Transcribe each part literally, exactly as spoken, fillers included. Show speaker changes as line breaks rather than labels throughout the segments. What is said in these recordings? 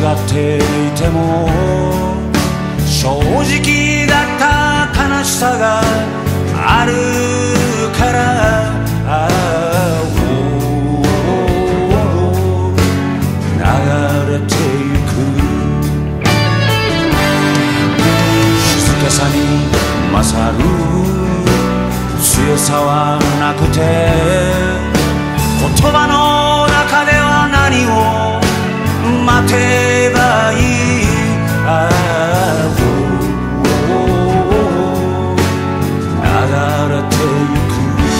っていても正直だった悲しさがあるからあ流れてゆく静けさに勝る強さはなくて言葉の中では何を待てばいいああ流れてゆく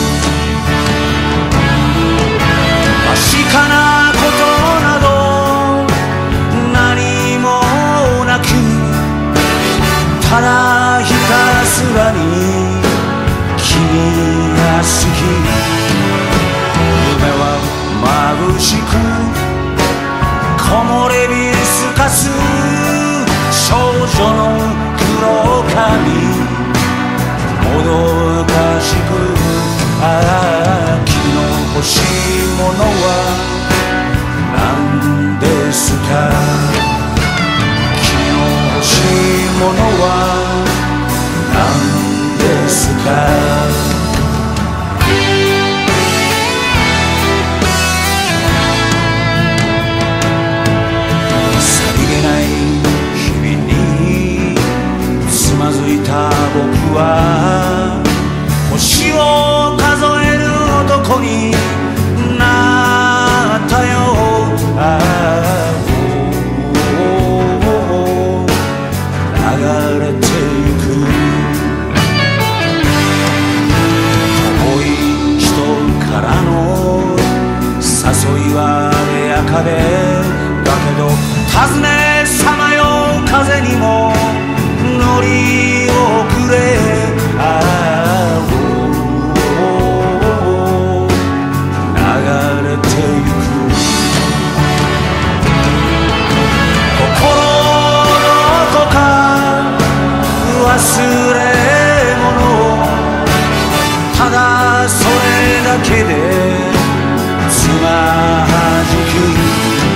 確かなことなど何もなくただひたすらに君が好き夢は眩しく木漏れ日すかす少女の黒髪もどかしくああ昨日欲しいものは何ですか昨日欲しいものは何ですかつまずいた僕は星を数える男になったよああ流れてゆく遠い人からの誘いは艶やかでだけど尋ねさまよう風にも乗り遅れああ流れてゆく心どこか忘れ物ただそれだけでつまはじく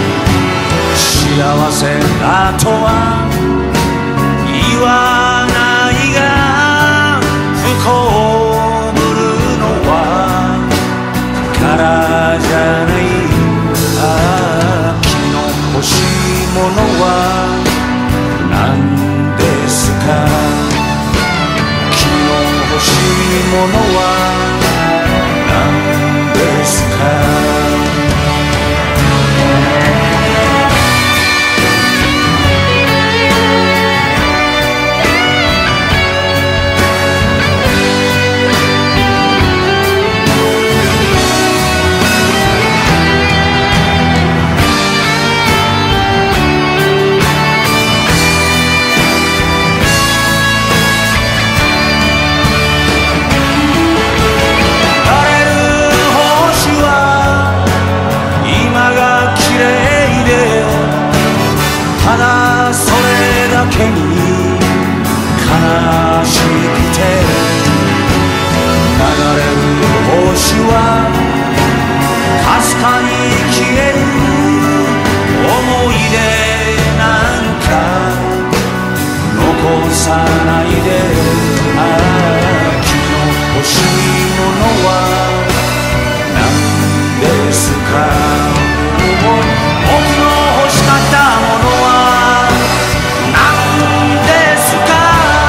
幸せだとは言わないが不幸ぶるのはからじゃないああ昨日欲しいものは何ですか昨日欲しいものは何ですかただそれだけに悲しくて流れる星はかすかに消える思い出なんか残さないでああ昨日欲しいものは何ですか僕の欲しかったものは何ですか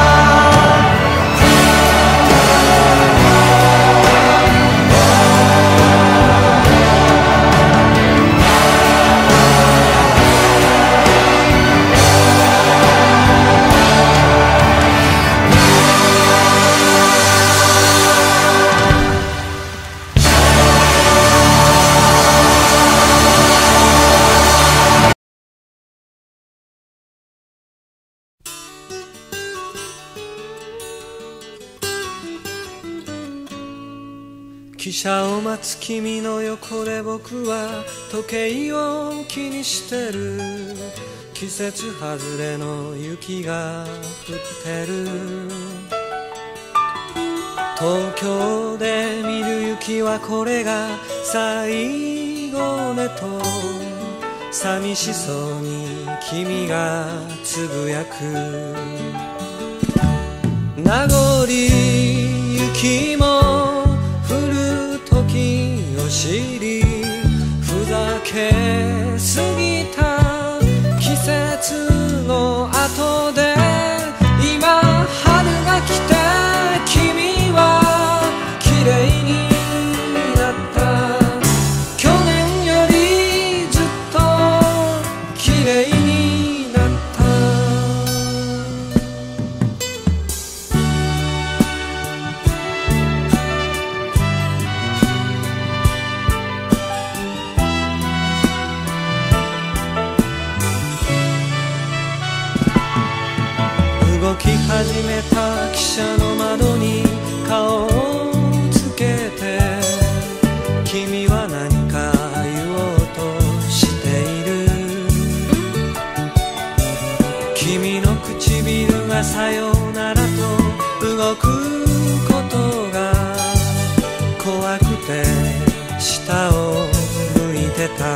汽車を待つ君の横で僕は時計を気にしてる季節外れの雪が降ってる東京で見る雪はこれが最後ねと寂しそうに君がつぶやく名残雪も降る時を知りふざけすぎた季節の後で今春が来て君は綺麗になった去年よりずっと綺麗になった動き始めた汽車の窓に顔をつけて君は何か言おうとしている君の唇がさよならと動くことが怖くて下を向いてた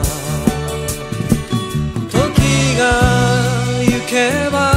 時が行けば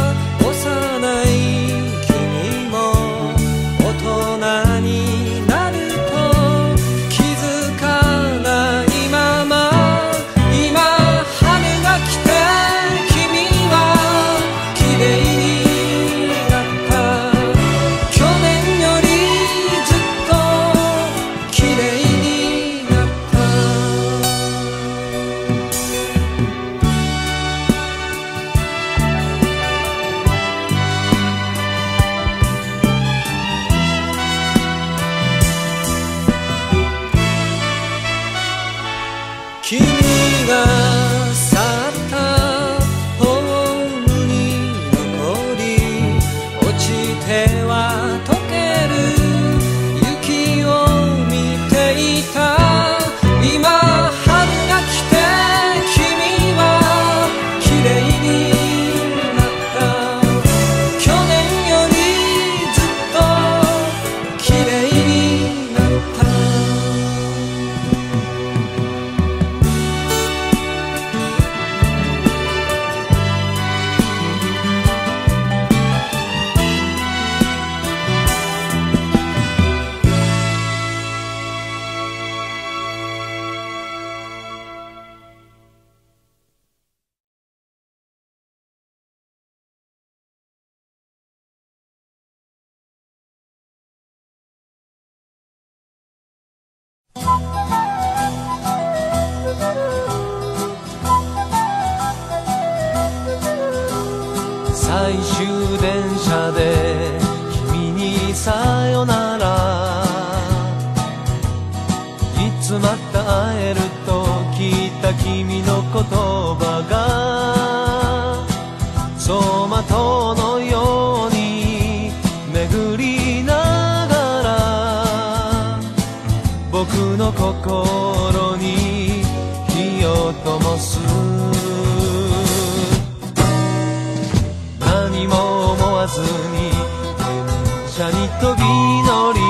君が去ったホームに残り落ちては溶ける雪を見ていた今春が来て君は綺麗になった去年よりずっと綺麗になった
最終電車で君にさよならいつまた会えると聞いた君の言葉が走馬灯のように巡りながら僕の心に火を灯す何も思わずに電車に飛び乗り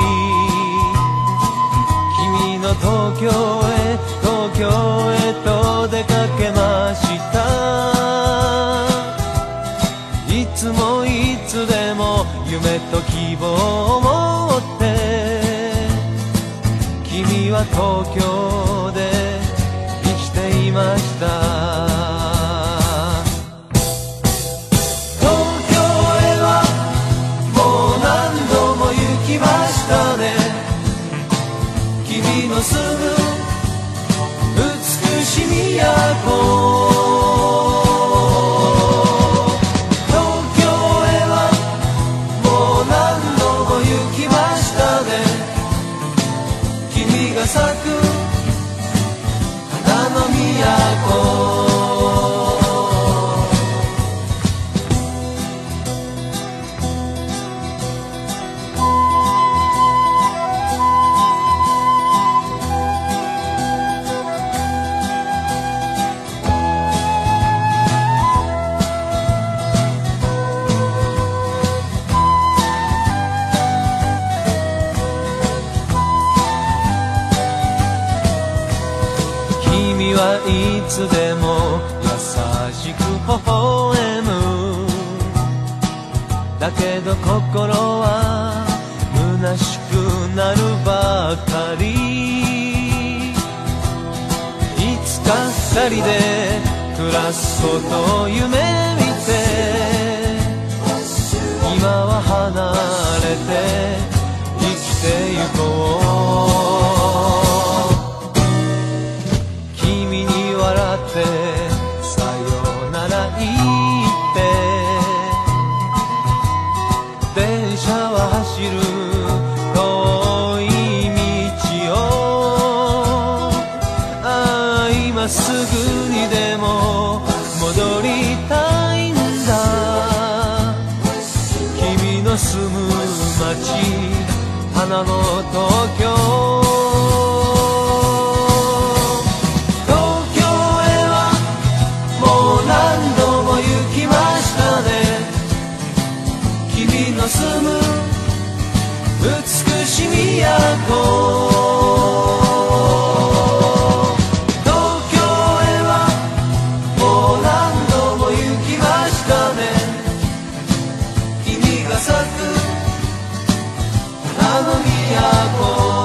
君の東京へ東京へと出かけましたいつもいつでも夢と希望を持って君は東京で生きていました来ましたね君の住む美しい都東京へはもう何度も行きましたね君が咲く花の都君はいつでも優しく微笑む。だけど心は虚しくなるばかり。いつか二人で暮らすことを夢見て、今は離れて生きてゆこう。君に笑ってさよなら言って電車は走る遠い道を、ああ今すぐにでも戻りたいんだ。君の住む街、花の東京。住む美しい都、東京へはもう何度も行きましたね。君が咲く花の都、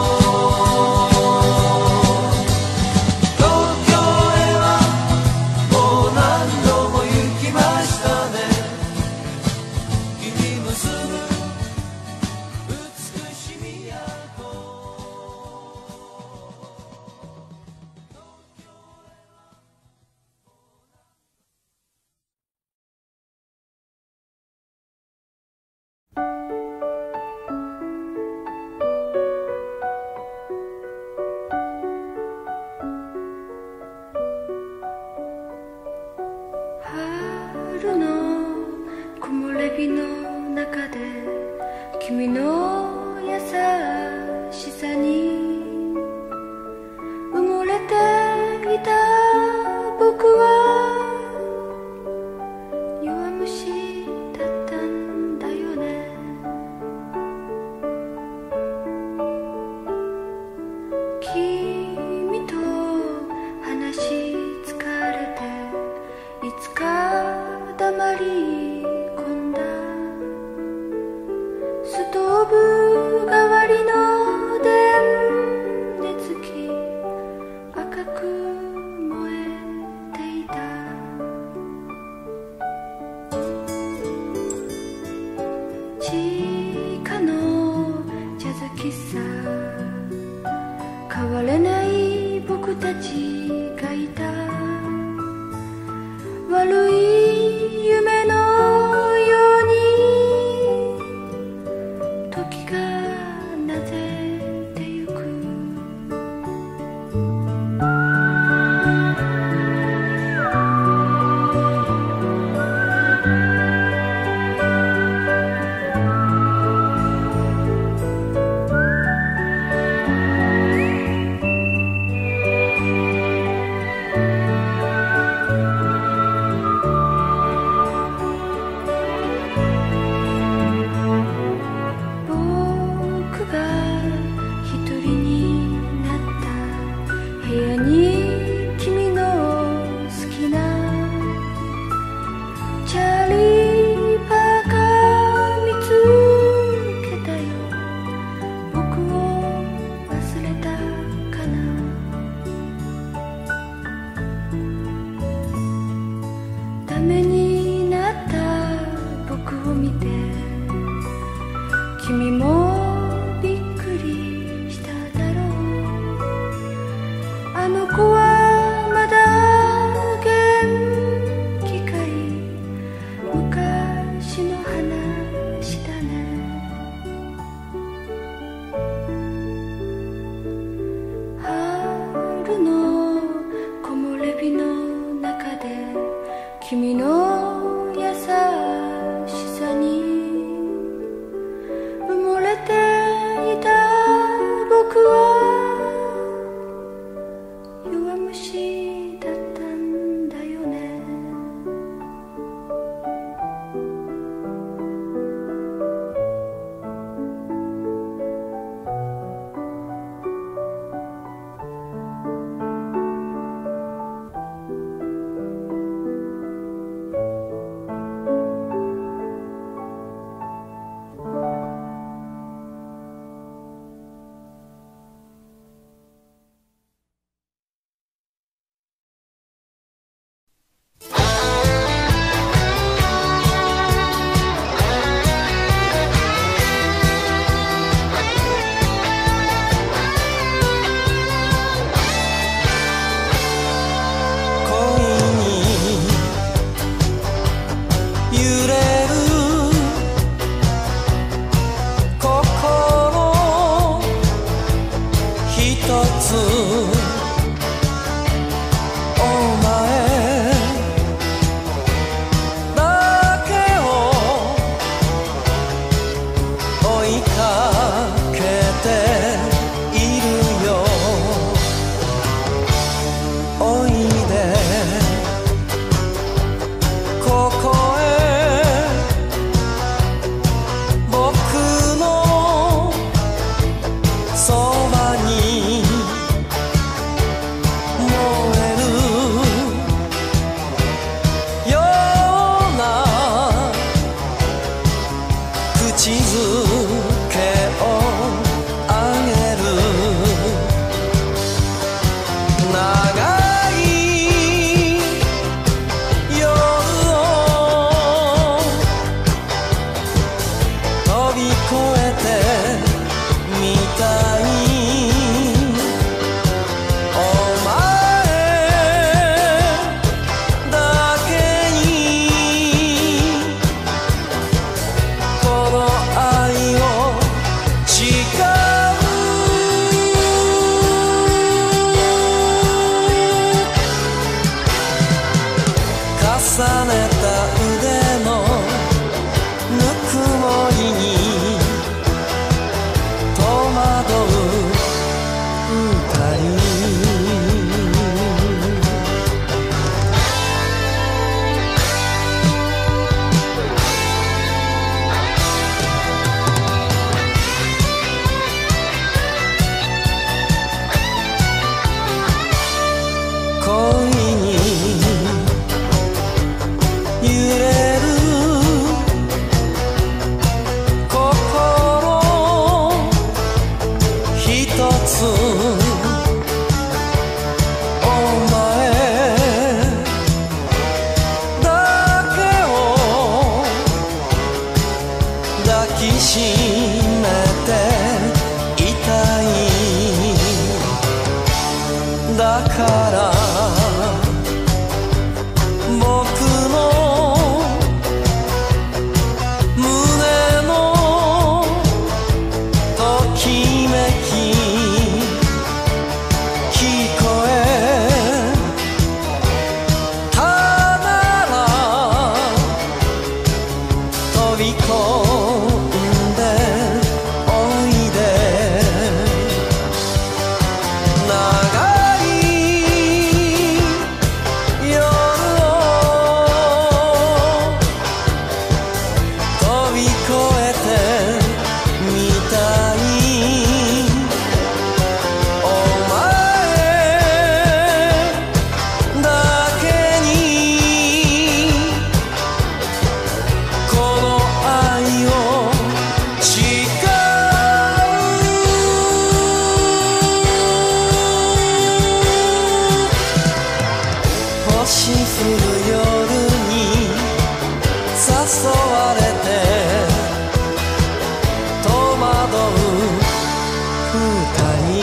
君の優しさに埋もれていた僕は弱虫だったんだよね。 だから僕の胸のときめき聞こえたなら飛び込んでおいで長い夜を飛び越えてみたいお前だけにこの愛を誓う星降る夜に誘われて戸惑う二人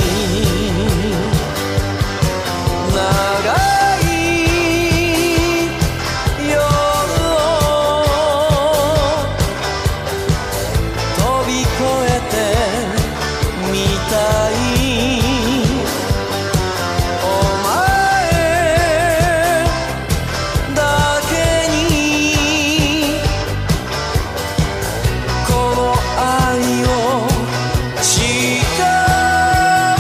長い夜を飛び越えてみたいお前だけにこの愛を誓う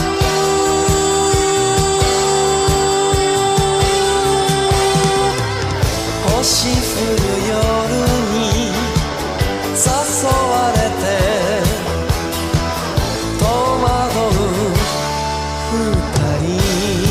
星降る夜に誘われて戸惑う二人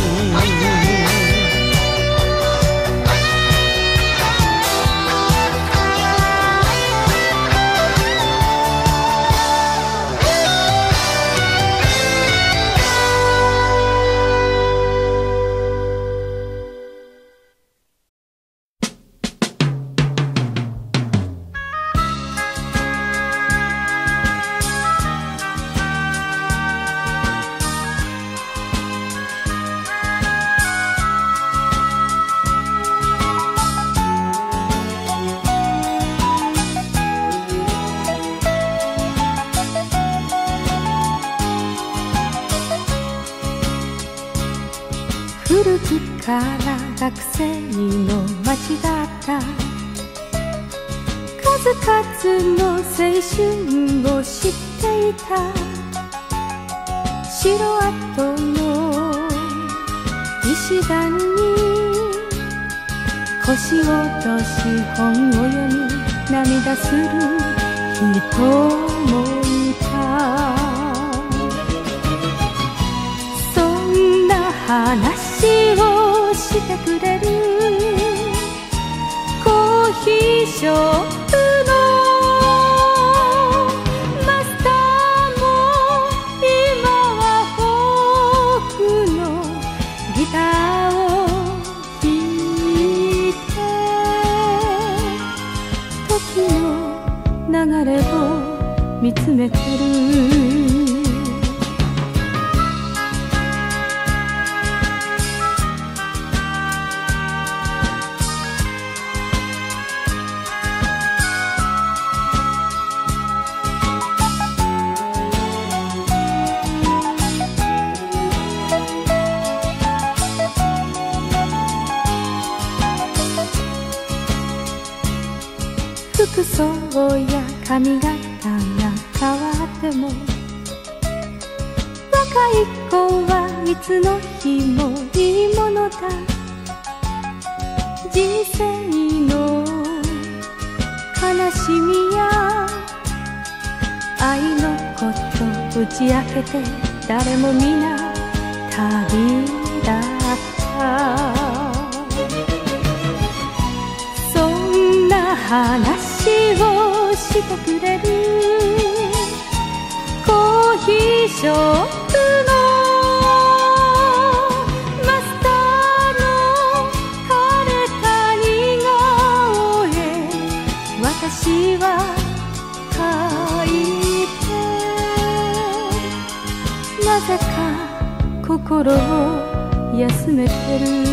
古くから学生の街だった数々の青春を知っていた城跡の石段に腰を落とし本を読み涙する人もいたそんな話をしてくれるコーヒーショップのマスターも今はフォークのギターを弾いて時の流れを見つめてる服装や髪型が変わっても若い子はいつの日もいいものだ人生の悲しみや愛のこと打ち明けて誰も皆旅立ったそんな話をしてくれるコーヒーショップのマスターの枯れた似顔絵私は描いてなぜか心を休つめてる。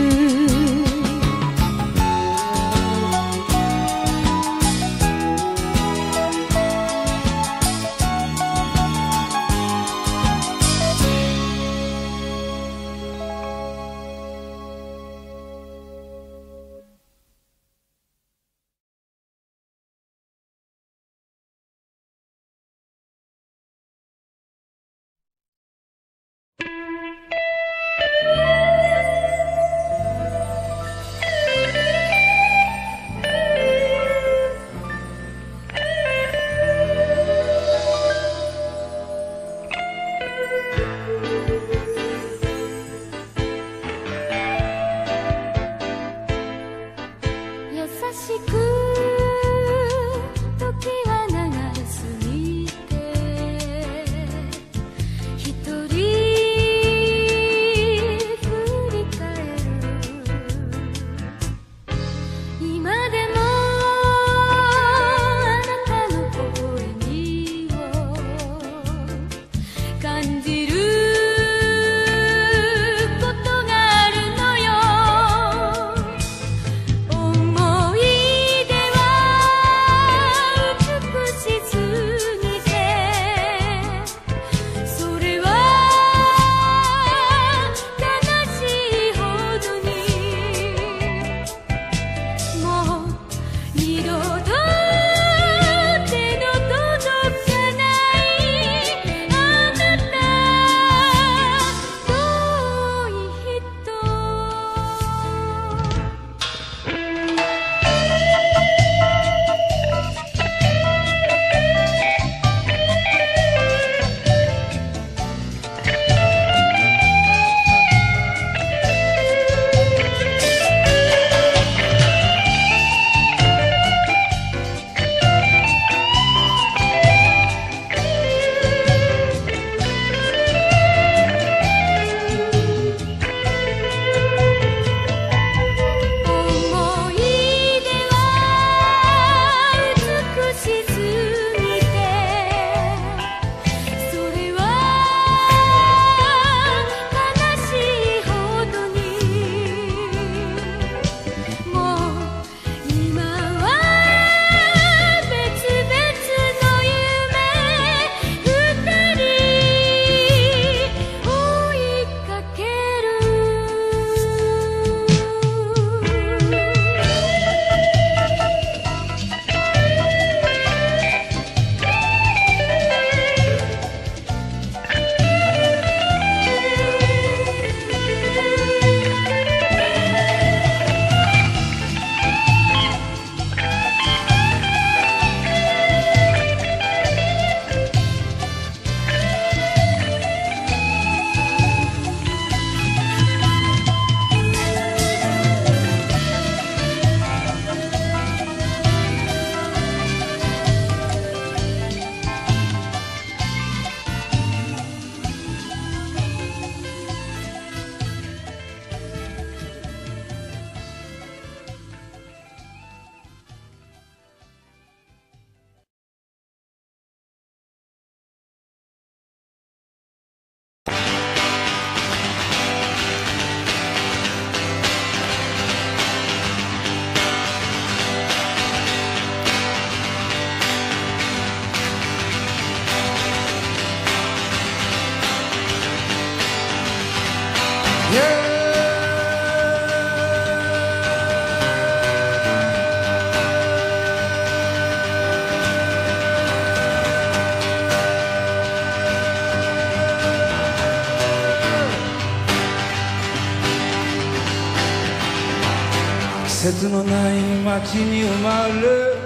季節のない街に生まれ、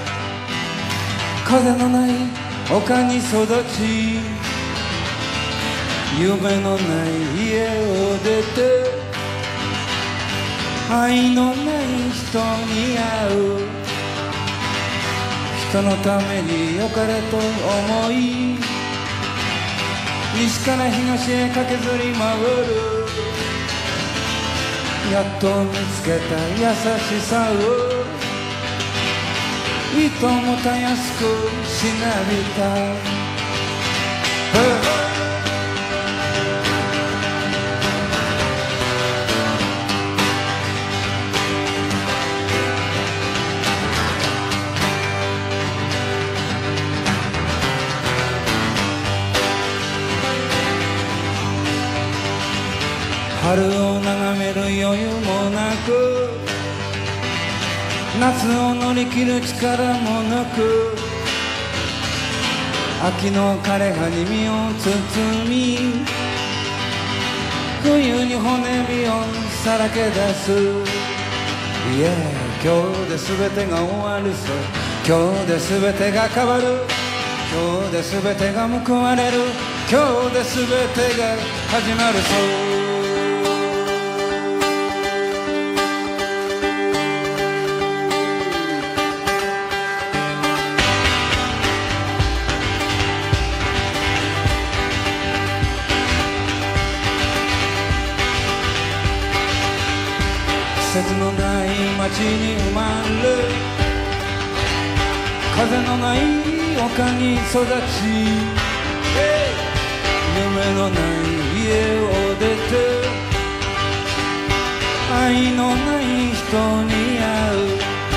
風のない丘に育ち、夢のない家を出て愛のない人に会う。人のために良かれと思い、西から東へ駆けずり回る。やっと見つけた優しさを、いともたやすくしなびた。 眺める余裕もなく、夏を乗り切る力もなく、秋の枯れ葉に身を包み、冬に骨身をさらけ出す。 Yeah、 今日で全てが終わるさ、今日で全てが変わる、今日で全てが報われる、今日で全てが始まるさ。季節のない街に生まれ、風のない丘に育ち、夢のない家を出て愛のない人に会う。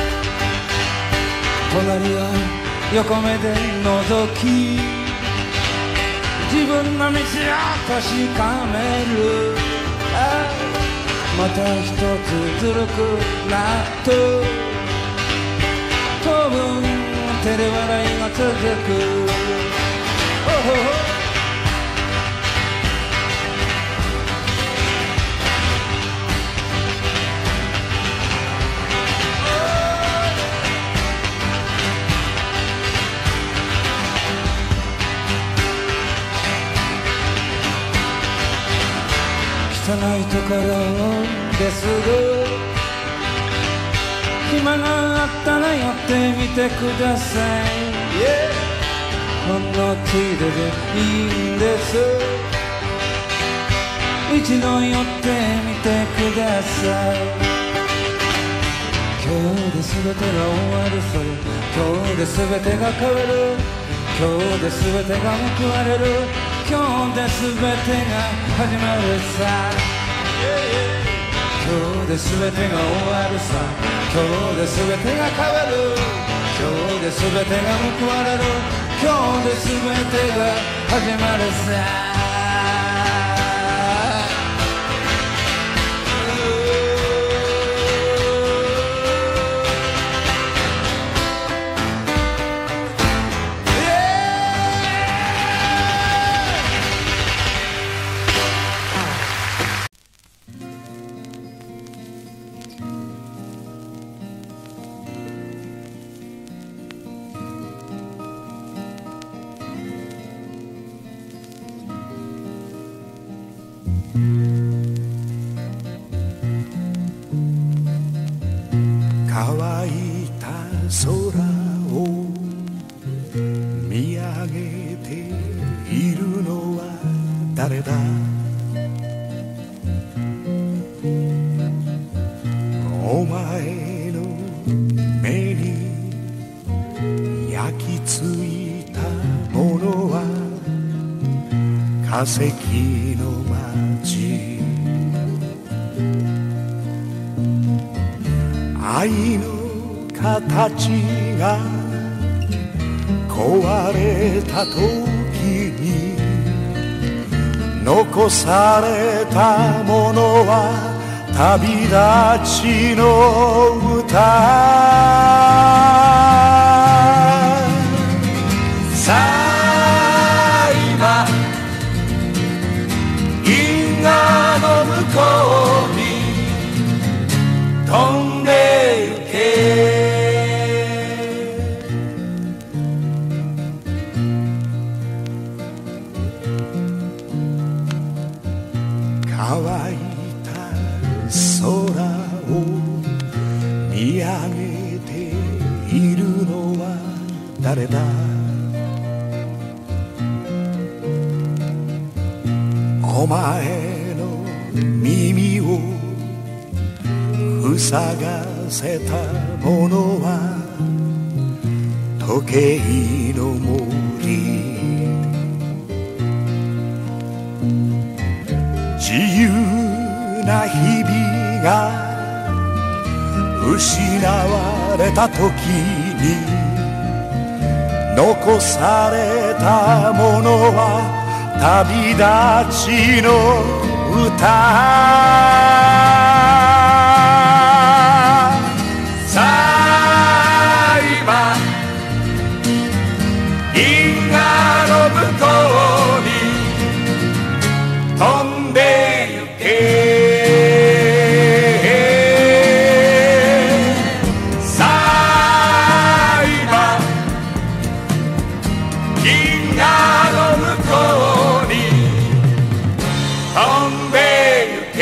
隣は横目で覗き、自分の道を確かめる。また一つずるくなっと当分照れ笑いが続く。汚いところですが、暇があったら寄ってみてください、yeah、 ほんのついででいいんです。一度寄ってみてください。今日で全てが終わるさ、今日で全てが変わる、今日で全てが報われる、今日で全てが始まるさ、yeah、 今日で全てが終わるさ、今日で全てが変わる、今日で全てが報われる、今日で全てが始まるさ。
乾いた空を見上げているのは誰だ。お前の目に焼き付いたものは化石の街。愛の形が壊れた時に残されたものは旅立ちの歌。さあ今銀河の向こうに飛んでゆけ。乾いた空を見上げているのは誰だ。お前の耳を塞がせたものは時計の森。自由な日々が失われた時に残されたものは旅立ちのさあ今銀河の向こうに飛んでゆけさあ今銀河の向こうに飛んでゆけ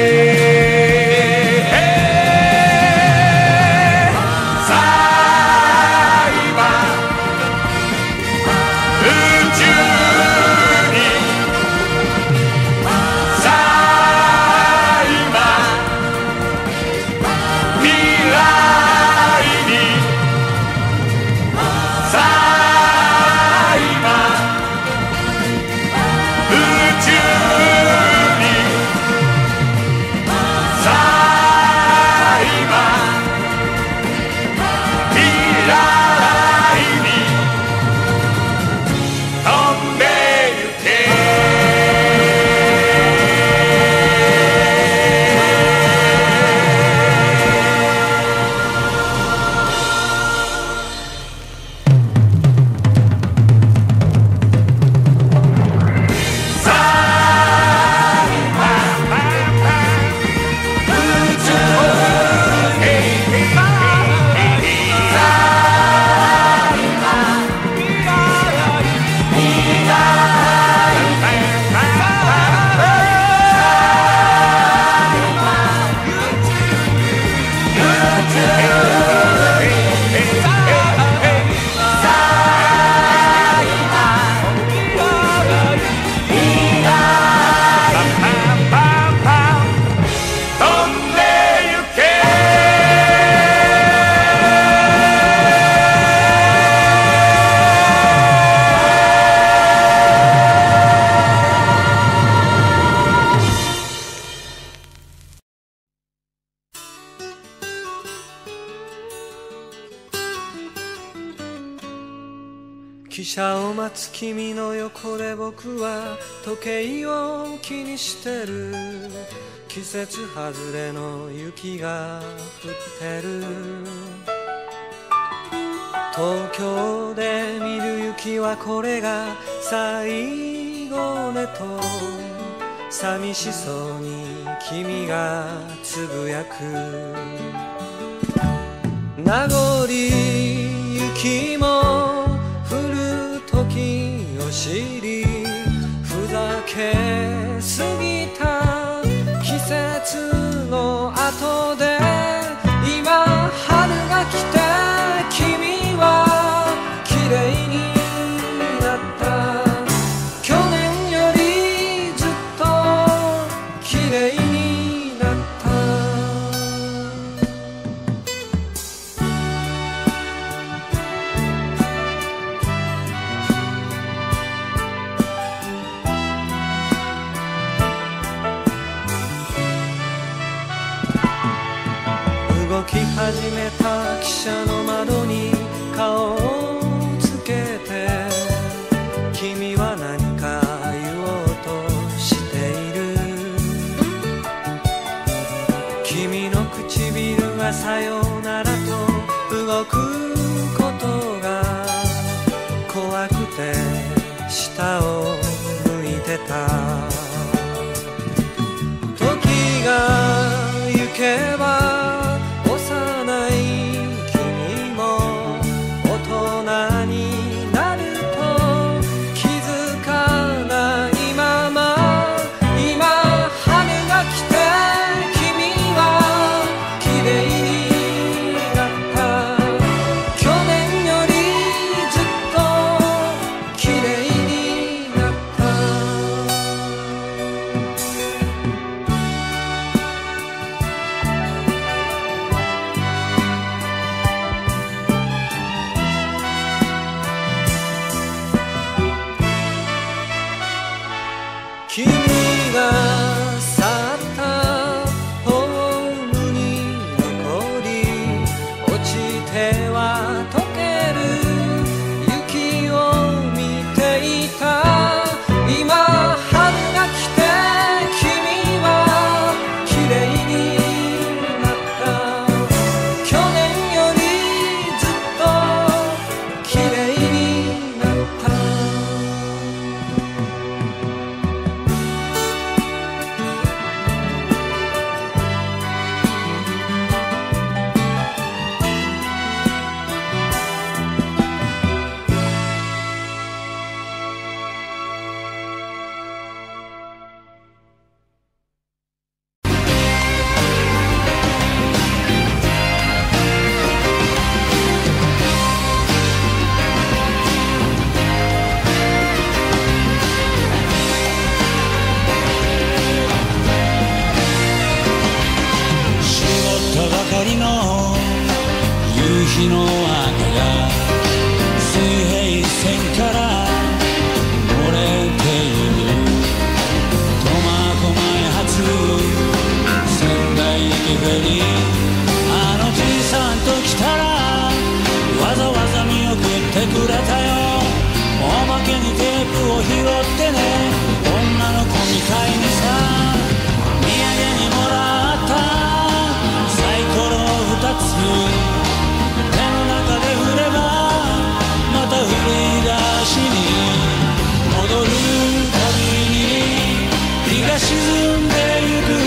さあ今宇宙にさあ今未来にさあ今宇宙にさあ今未来に飛んでゆけさあ今宇宙へさあ今未来未来飛んでゆけ
汽車を待つ君の横で僕は時計を気にしてる。季節外れの雪が降ってる。東京で見る雪はこれが最後ねと寂しそうに君がつぶやく。名残雪も降る時を知りふざけすぎた季節の後で今春が来て君は綺麗になった。去年よりずっと綺麗になった。動き始めた汽車の窓に顔をつけて君は何か言おうとしている。君の唇がさよならと動くことが怖くて下を向いてた。時が行けば
りの夕日の赤が水平線から漏れている苫小牧発仙台駅フェリーあのじいさんと来たらわざわざ見送ってくれたよおまけにテープを拾ってね女の子みたいにさ土産にもらったサイコロ二つ手の中で振ればまた振り出しに戻るたびに日が沈んでゆく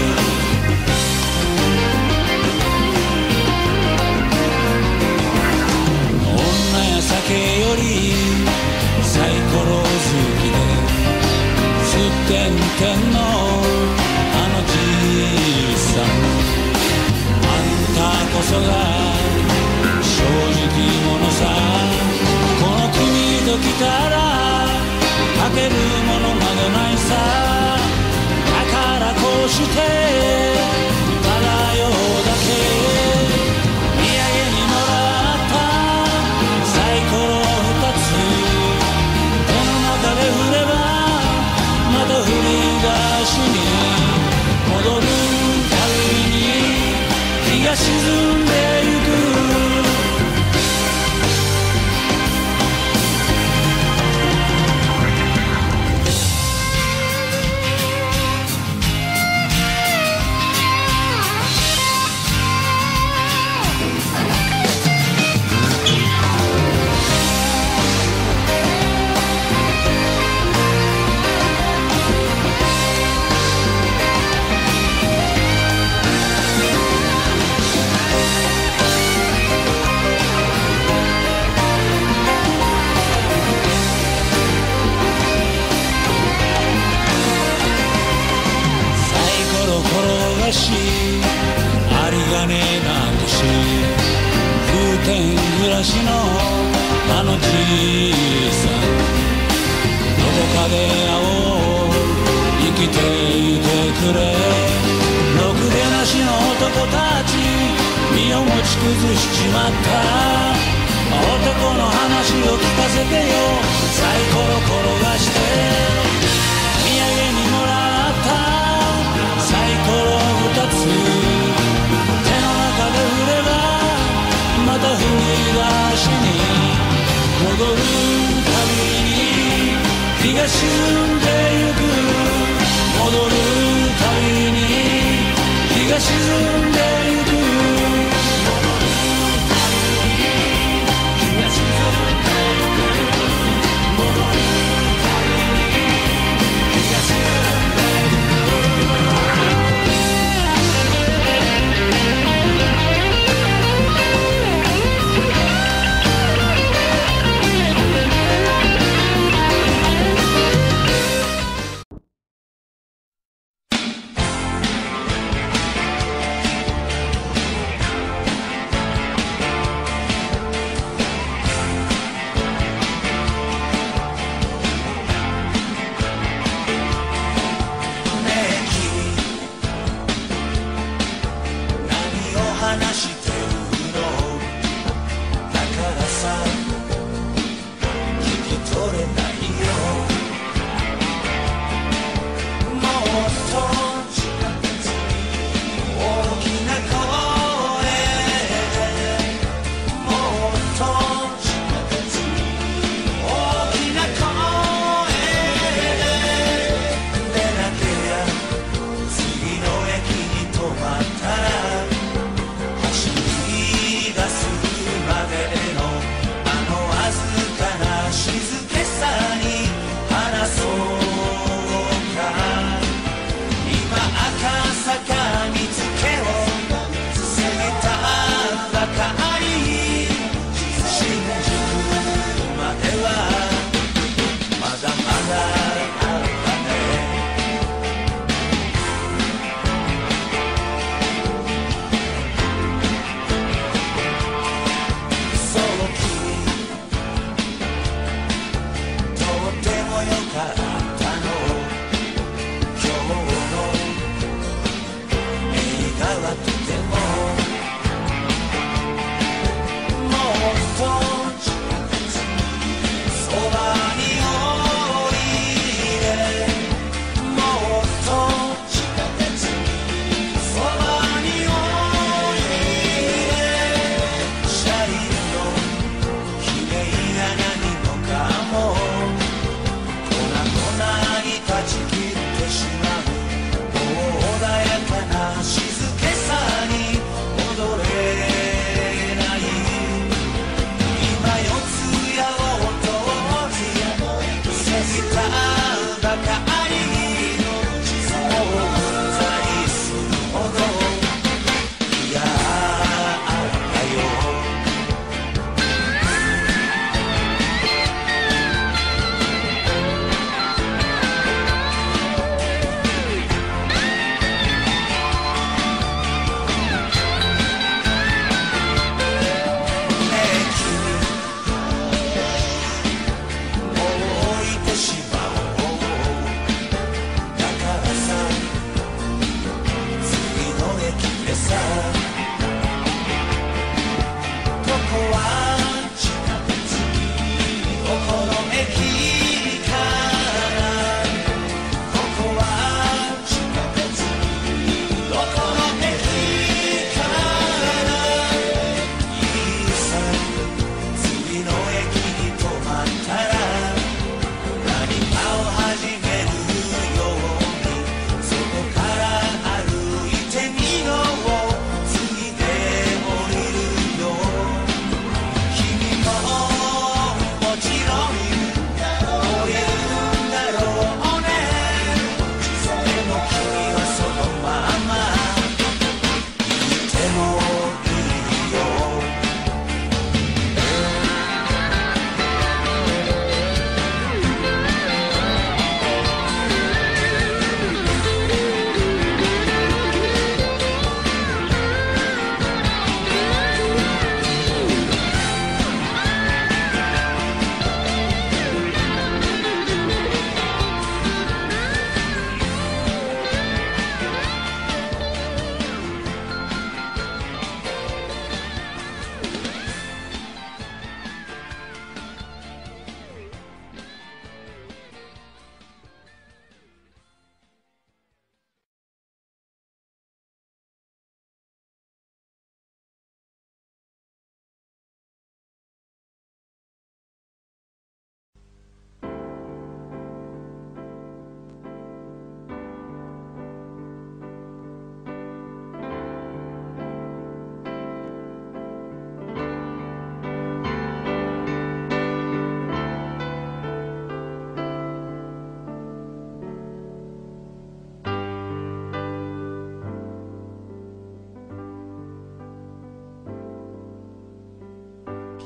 女や酒よりサイコロ好きですってんてんのあのじいさんあんたこそが正直者さこの国と来たらかけるものなどないさだからこうして漂うだけ土産にもらったサイコロ二つ手の中で振ればまた振り出しに戻るたびに日が沈んでゆくありがねえな年風天暮らしのあのじいさんどこかで会おう生きていてくれろくでなしの男たち身を持ち崩しちまった男の話を聞かせてよサイコロ転がして土産にもらったサイコロ二つ手の中で振ればまた振り出しに戻るたびに日が沈んでゆく戻るたびに日が沈んでゆく走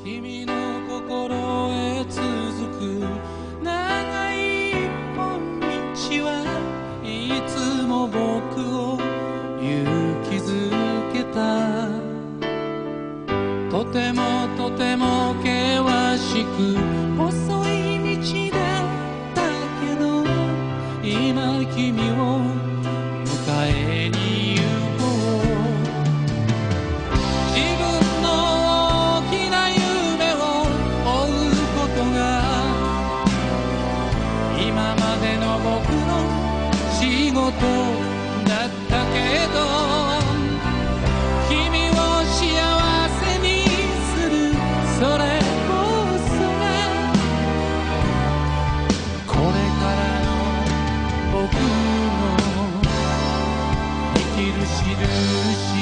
君の心へ続く長い一本道はいつも僕を勇気づけた。とてもとても険しく細い道だったけど、今君を迎えに行こう。自分の大きな夢を追うことが今までの僕の仕事だったけど、君を幸せにするそれこそがこれからの僕の生きる印。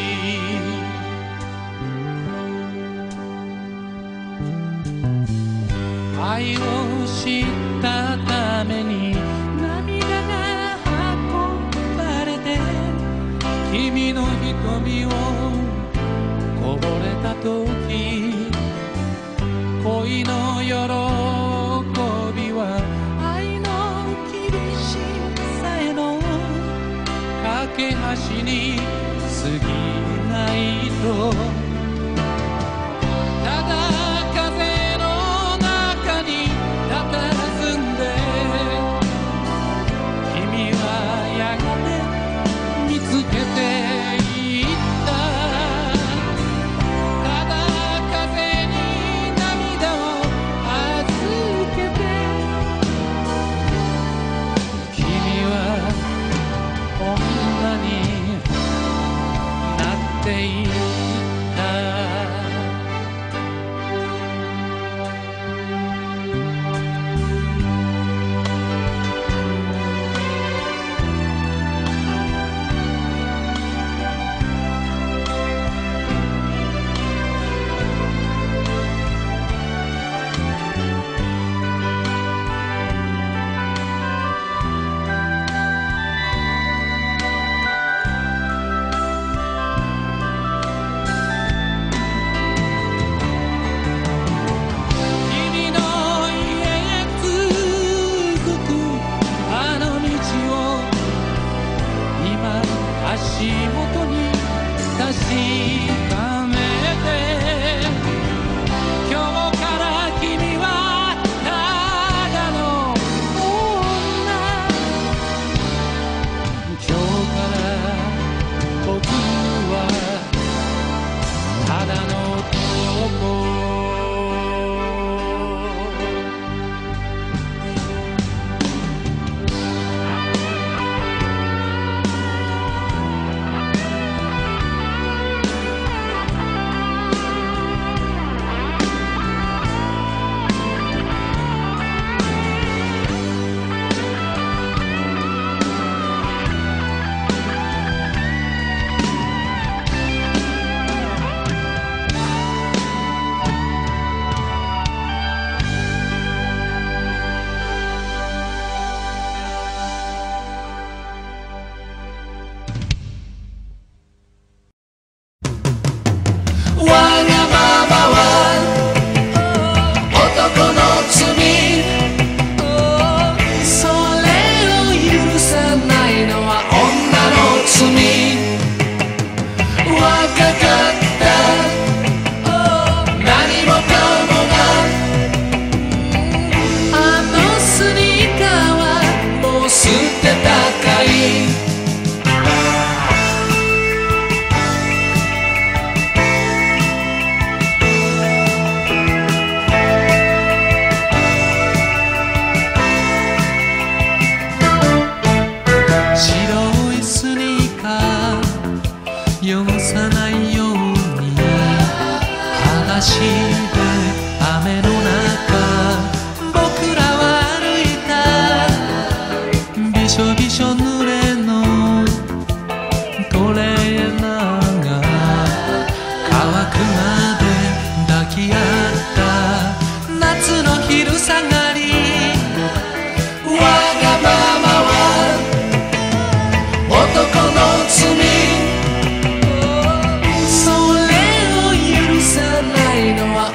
愛を知ったために涙が運ばれて、君の瞳をこぼれた時、恋の喜びは愛の厳しさへの架け橋に過ぎないと。ただ風の中に佇んで、君はやがて見つけていった。ただ風に涙を預けて、君は女になっていった。君の家へ続くあの道を今足元に確かめて、今日から君はただの女、今日から僕はただの男。わがままは男の罪、それを許さないのは女の罪。若かった何もかもが、あのスニーカーはもう捨てたかい。白いスニーカー汚さないように裸足で雨の中僕らは歩いた。びしょびしょ濡れのトレーナーが乾くまで抱き合った夏の昼下がり。わがままは男の罪、それを許さないのは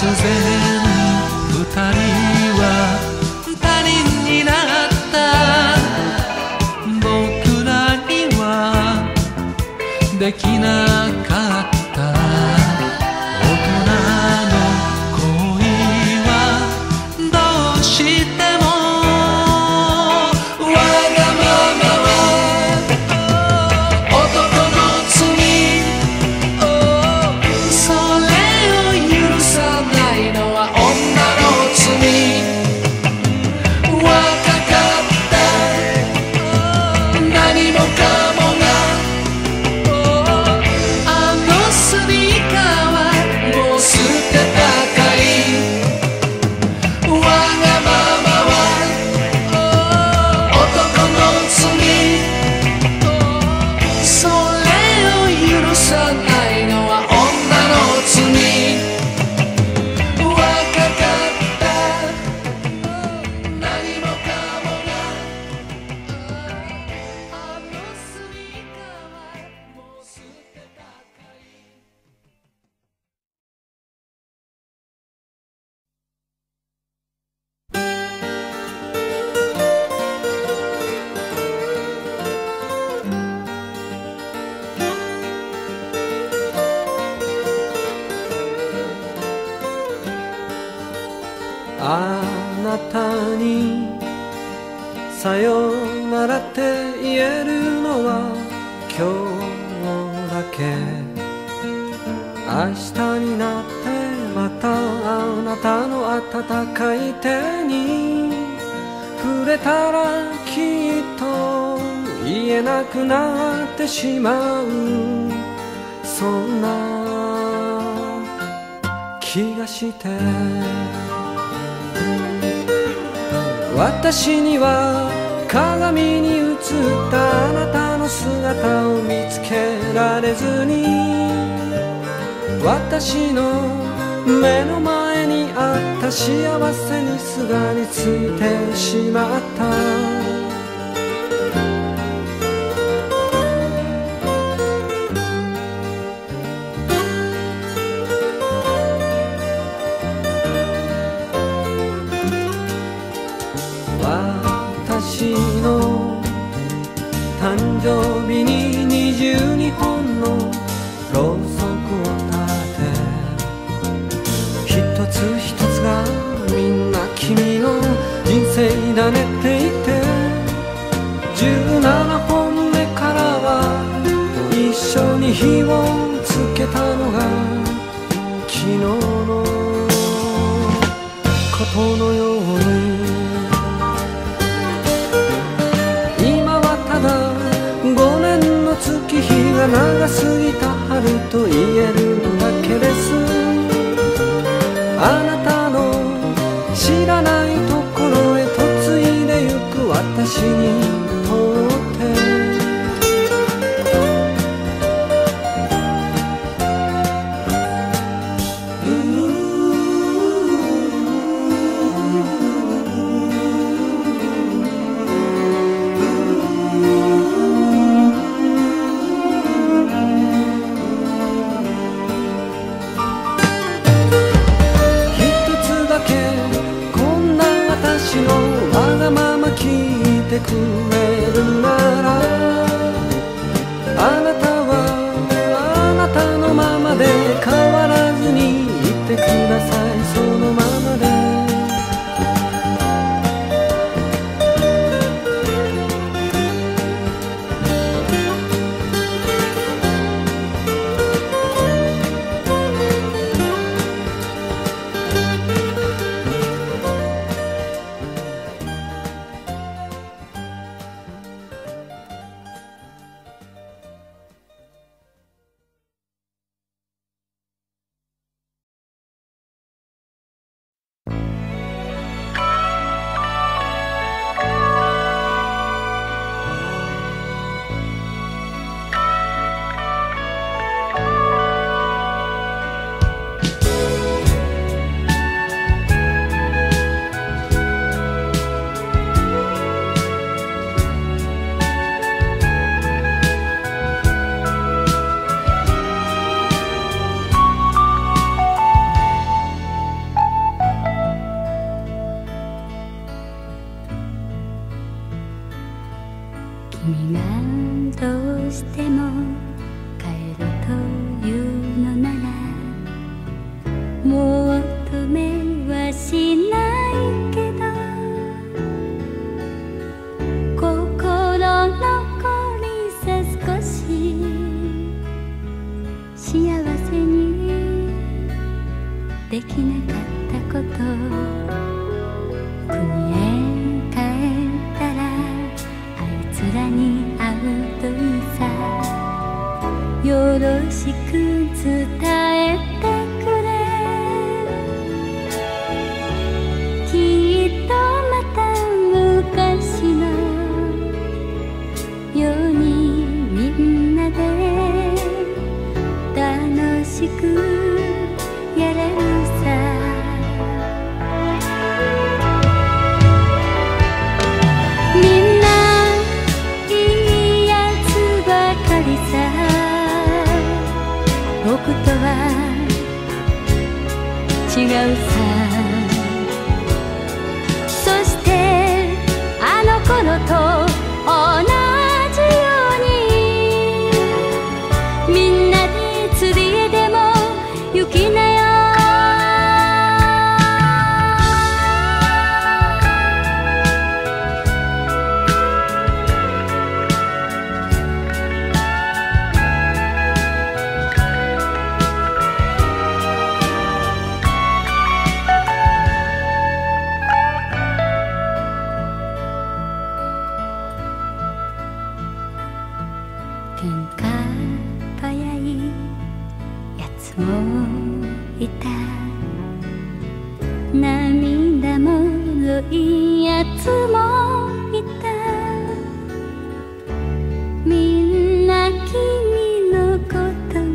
突然二人は他人になった僕らにはできなかった大人の恋はどうしてもわがままは男の罪それを許さないのは女の罪若かった何もかもがあのスニーカーはもう捨てたかいわがままは男の罪それを許さないのは女の罪若かった何もかもがあのスニーカーはもう捨てたかい
あなたにさよならって言えるのは今日だけ明日になってまたあなたの温かい手に触れたらきっと言えなくなってしまうそんな気がして私には鏡に映ったあなたの姿を見つけられずに私の目の前にあった幸せにすがりついてしまった私の誕生日ににじゅうにほんのろうそくを立て一つ一つがみんな君の人生だねって言ってじゅうななほんめからは一緒に火をつけたのが昨日のことのようにごねんの月日が長すぎた春と言えるだけですあなたの知らないところへ嫁いでゆく私にとってわがまま聞いてくれるならあなたはあなたのままで変わらずにいてくださいそのままで
できなかったこと、国へ帰ったらあいつらに会うといいさ。よろしく伝えてくれ、きっとまた昔のようにみんなで楽しくやれるさ。みんないいやつばかりさ、僕とは違うさ。そしてあの頃と同じようにみんなで釣りへでも行きなよ。喧嘩早いやつもいた、涙もろいやつもいた。みんな君のことが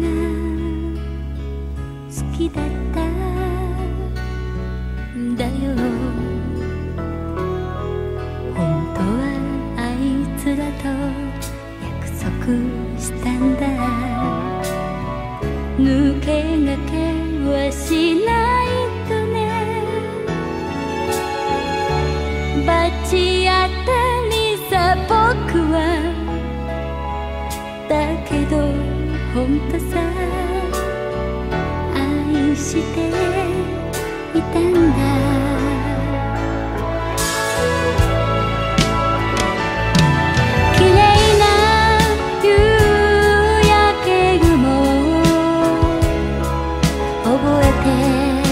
好きだったんだよ。本当はあいつらと約束したんだ。抜け駆けはしないとね。罰当たりさ僕は。だけどほんとさ愛していたんだ。覚えて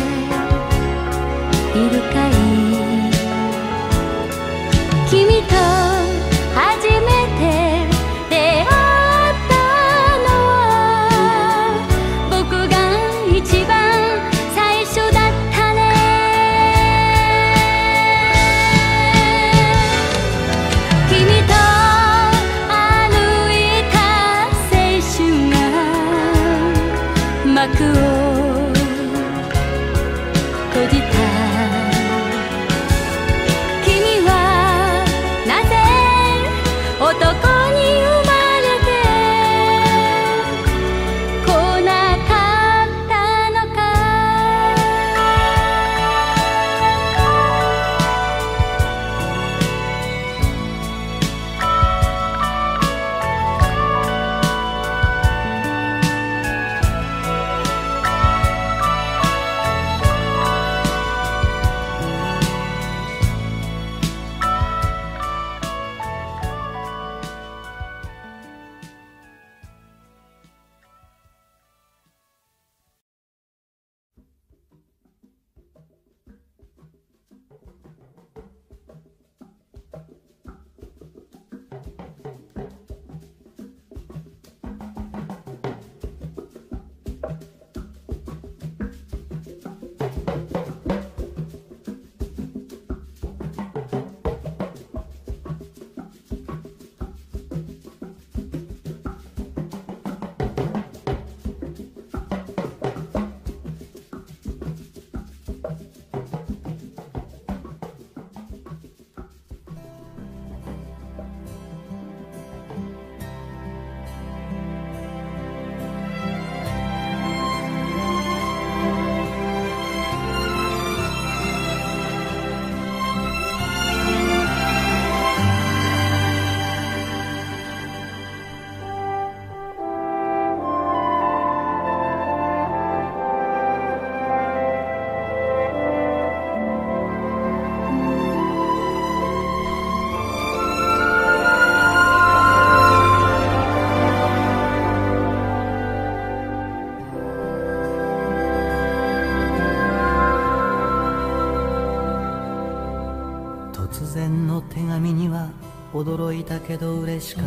突然の手紙には驚いたけど嬉しかった。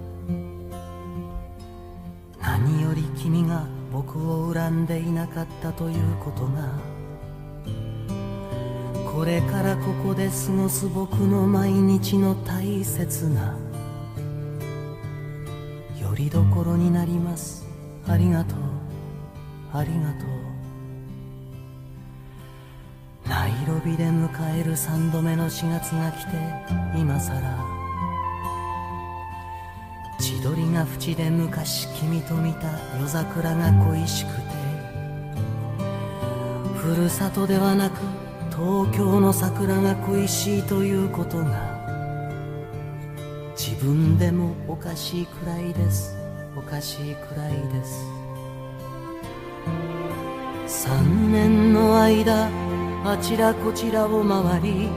何より君が僕を恨んでいなかったということが、これからここで過ごす僕の毎日の大切なよりどころになります。ありがとう、ありがとう。ナイロビで迎える三度目のしがつが来て、今さら千鳥が淵で昔君と見た夜桜が恋しくて、ふるさとではなく東京の桜が恋しいということが自分でもおかしいくらいです。おかしいくらいです。三年の間あちらこちらを回り、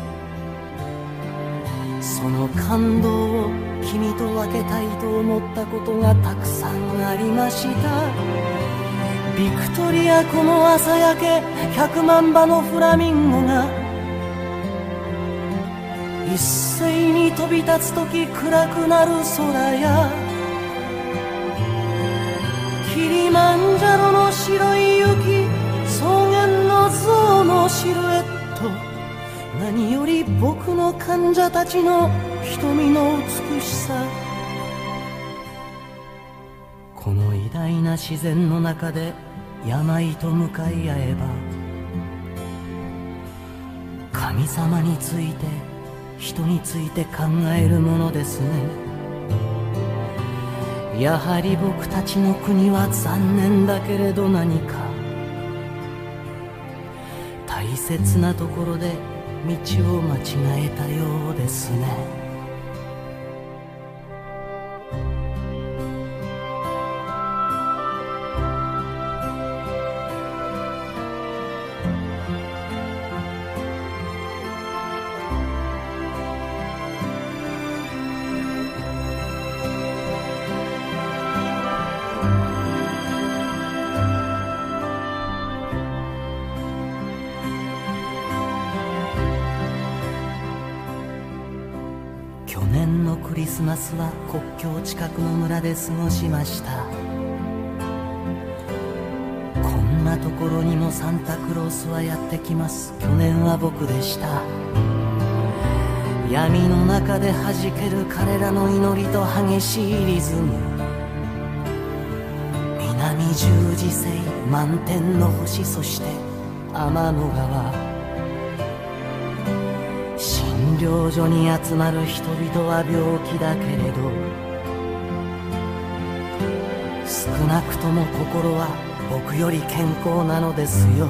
その感動を君と分けたいと思ったことがたくさんありました。ビクトリア湖の朝焼け、百万羽のフラミンゴが一斉に飛び立つとき暗くなる空や、キリマンジャロの白い雪、草原の象のシルエット、何より僕の患者たちの瞳の美しさ。この偉大な自然の中で病と向かい合えば、神様について人について考えるものですね。やはり僕たちの国は残念だけれど何か大切なところで道を間違えたようですね。去年のクリスマスは国境近くの村で過ごしました。こんなところにもサンタクロースはやってきます。去年は僕でした。闇の中で弾ける彼らの祈りと激しいリズム、南十字星、満天の星、そして天の川。診療所に集まる人々は病気だけれど、少なくとも心は僕より健康なのですよ。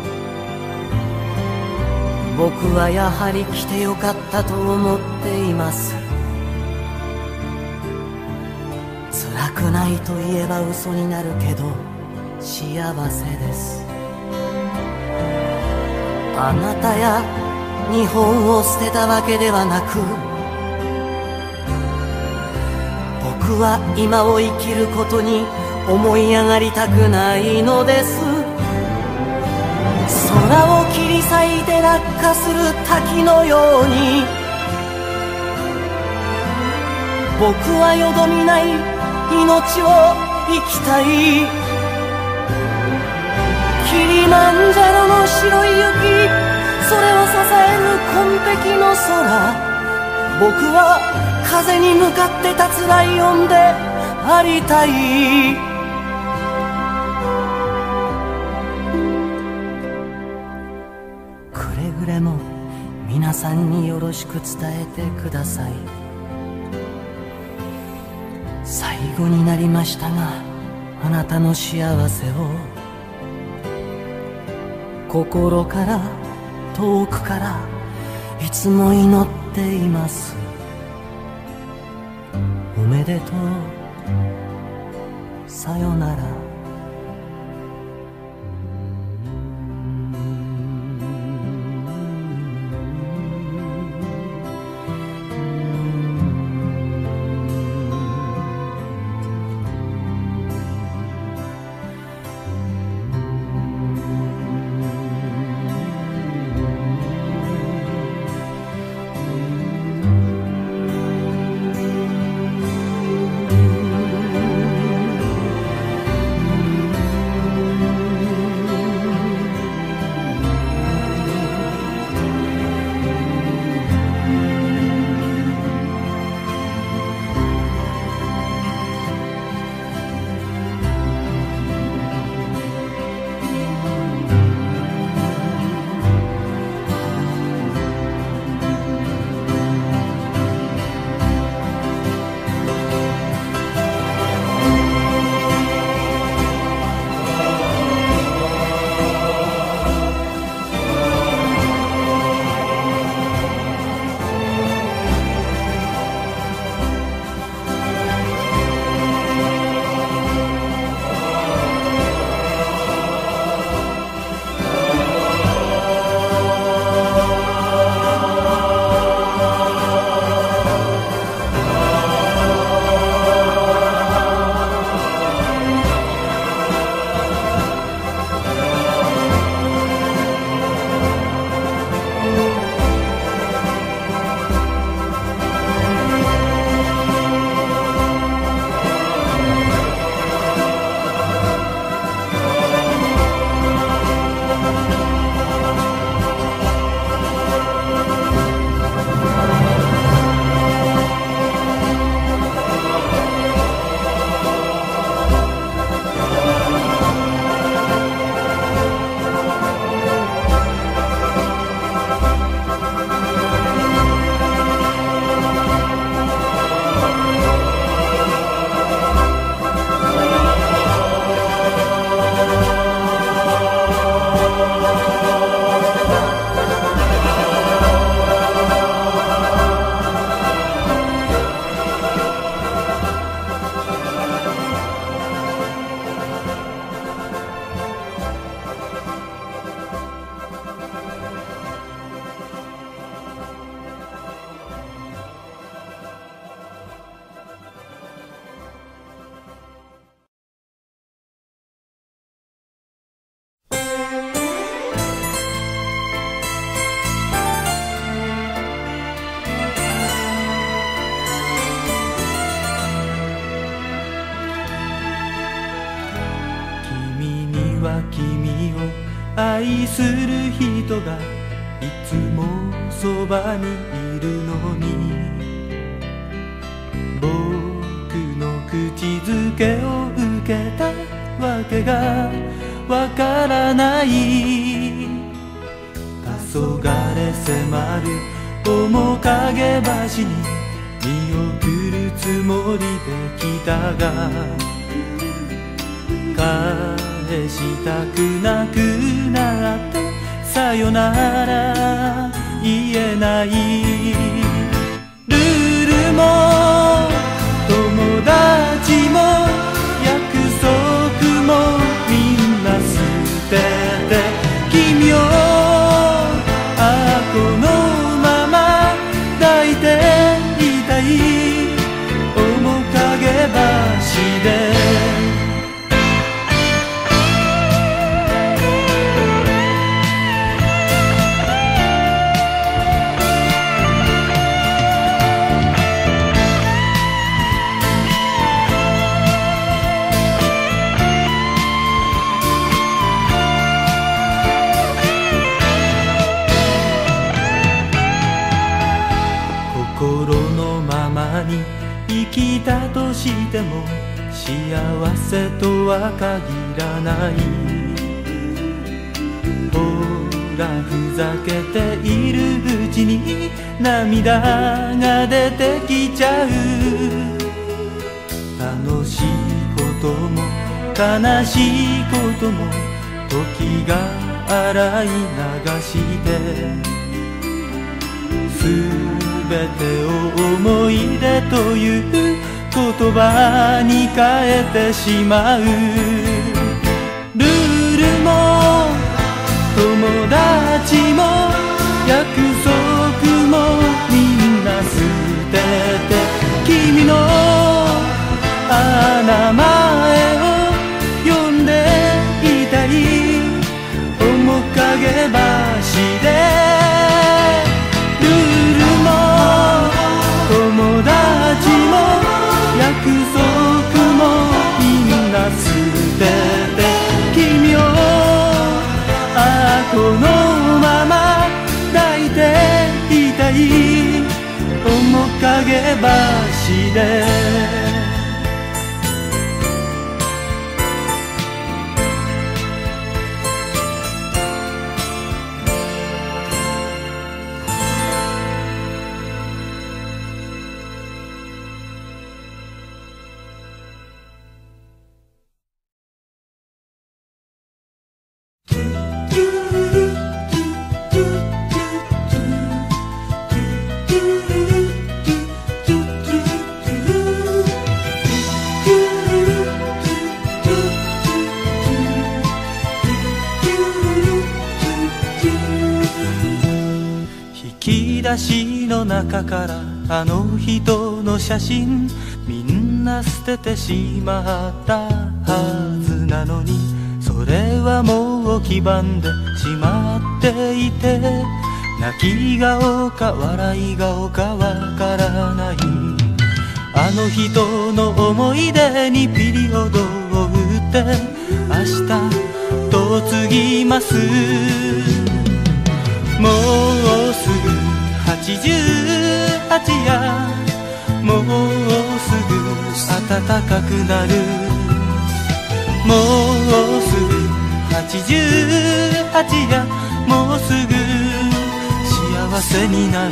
僕はやはり来てよかったと思っています。辛くないと言えば嘘になるけど幸せです。あなたや日本を捨てたわけではなく、僕は今を生きることに思い上がりたくないのです。空を切り裂いて落下する滝のように、僕はよどみない命を生きたい。キリマンジャロの白い雪、それを支える紺碧の空、僕は風に向かって立つライオンでありたい。くれぐれも皆さんによろしく伝えてください。最後になりましたが、あなたの幸せを心から遠くからいつも祈っています。おめでとう、さよなら。
は君を愛する人がいつもそばにいるのに、僕の口づけを受けたわけがわからない。黄昏迫る面影橋に見送るつもりで来たが、返したくなくなってさよなら言えない。ルールも友達も約束もみんな捨てて、君をあこのまま抱いていたい面影橋で。生きたとしても幸せとは限らない。ほらふざけているうちに涙が出てきちゃう。楽しいことも悲しいことも時が洗い流してすべてを思い出という言葉に変えてしまう。ルールも友達も約束もみんな捨てて、君のあ名前を呼んでいたい面影橋で。友達も約束もみんな捨てて、君をあこのまま抱いていたい面影橋で。引き出しの中からあの人の写真みんな捨ててしまったはずなのに、それはもう黄ばんでしまっていて、泣き顔か笑い顔かわからない。あの人の思い出にピリオドを打って明日と継ぎます。もうすぐはちじゅうはちや、もうすぐ暖かくなる。もうすぐはちじゅうはちや、もうすぐ幸せになる。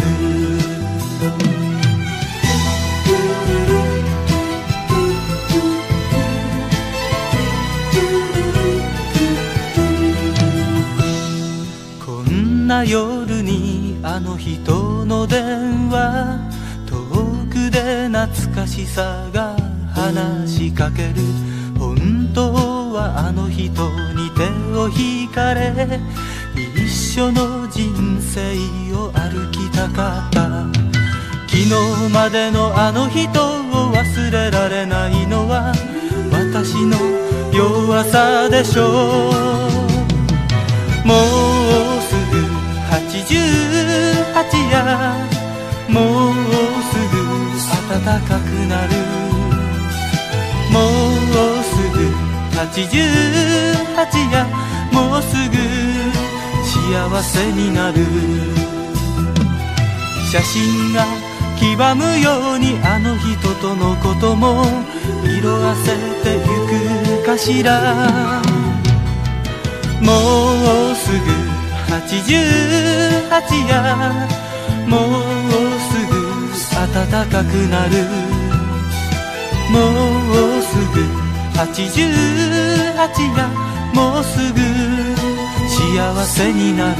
こんな夜にあの人の電話、遠くで懐かしさが話しかける。本当はあの人に手を引かれ、一緒の人生を歩きたかった。昨日までのあの人を忘れられないのは私の弱さでしょう。もうすぐはちじゅうはちや、もうすぐ暖かくなる。もうすぐはちじゅうはちや、 うすぐ幸せになる。写真が黄ばむようにあの人とのことも色あせてゆくかしら。もうすぐはちじゅうはちや、もうすぐ暖かくなる。もうすぐはちじゅうはちや、もうすぐ幸せになる。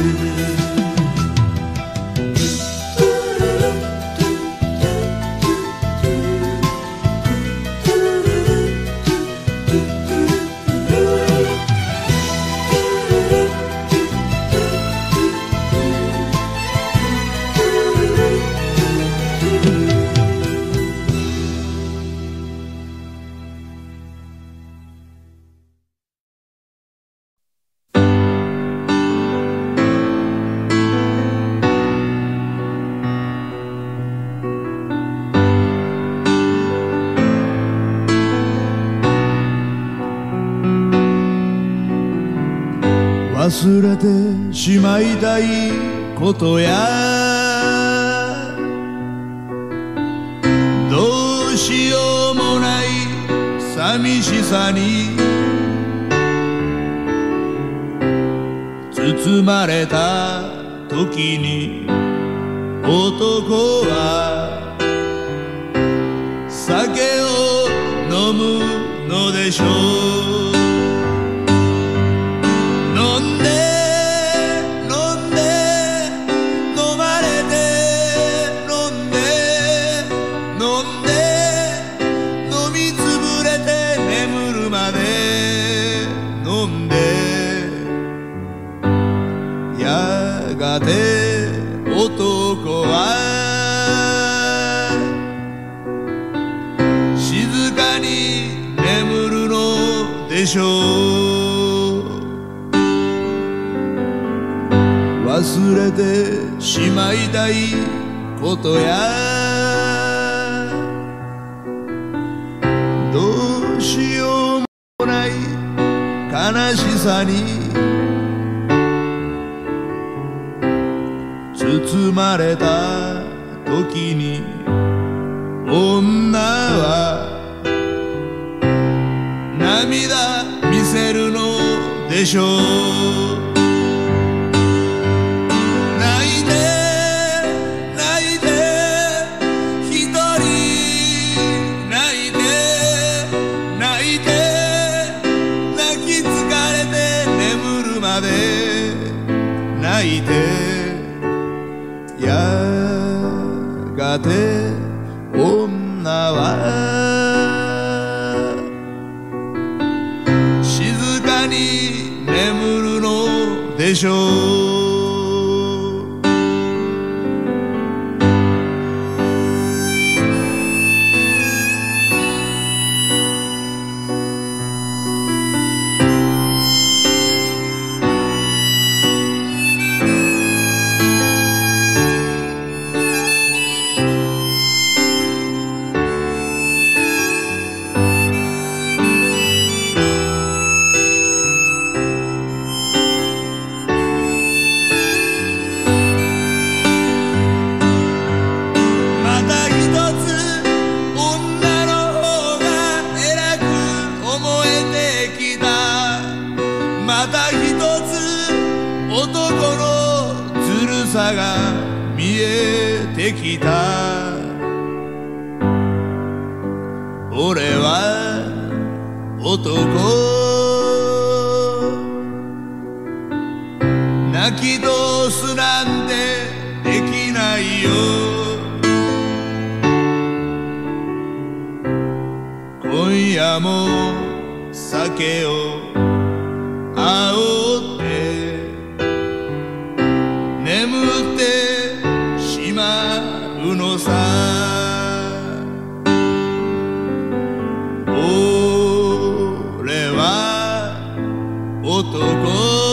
忘れてしまいたいことやどうしようもない寂しさに包まれた時に男は酒を飲むのでしょう。男は静かに眠るのでしょう。忘れてしまいたいことやどうしようもない悲しさに包まれた時に女は涙見せるのでしょう。泣いて泣いて一人泣いて泣いて泣き疲れて眠るまで泣いてやがて女は静かに眠るのでしょう。が見えてきた。俺は男泣き通すなんてできないよ。今夜も酒を煽って眠ってしまうのさ。俺は男、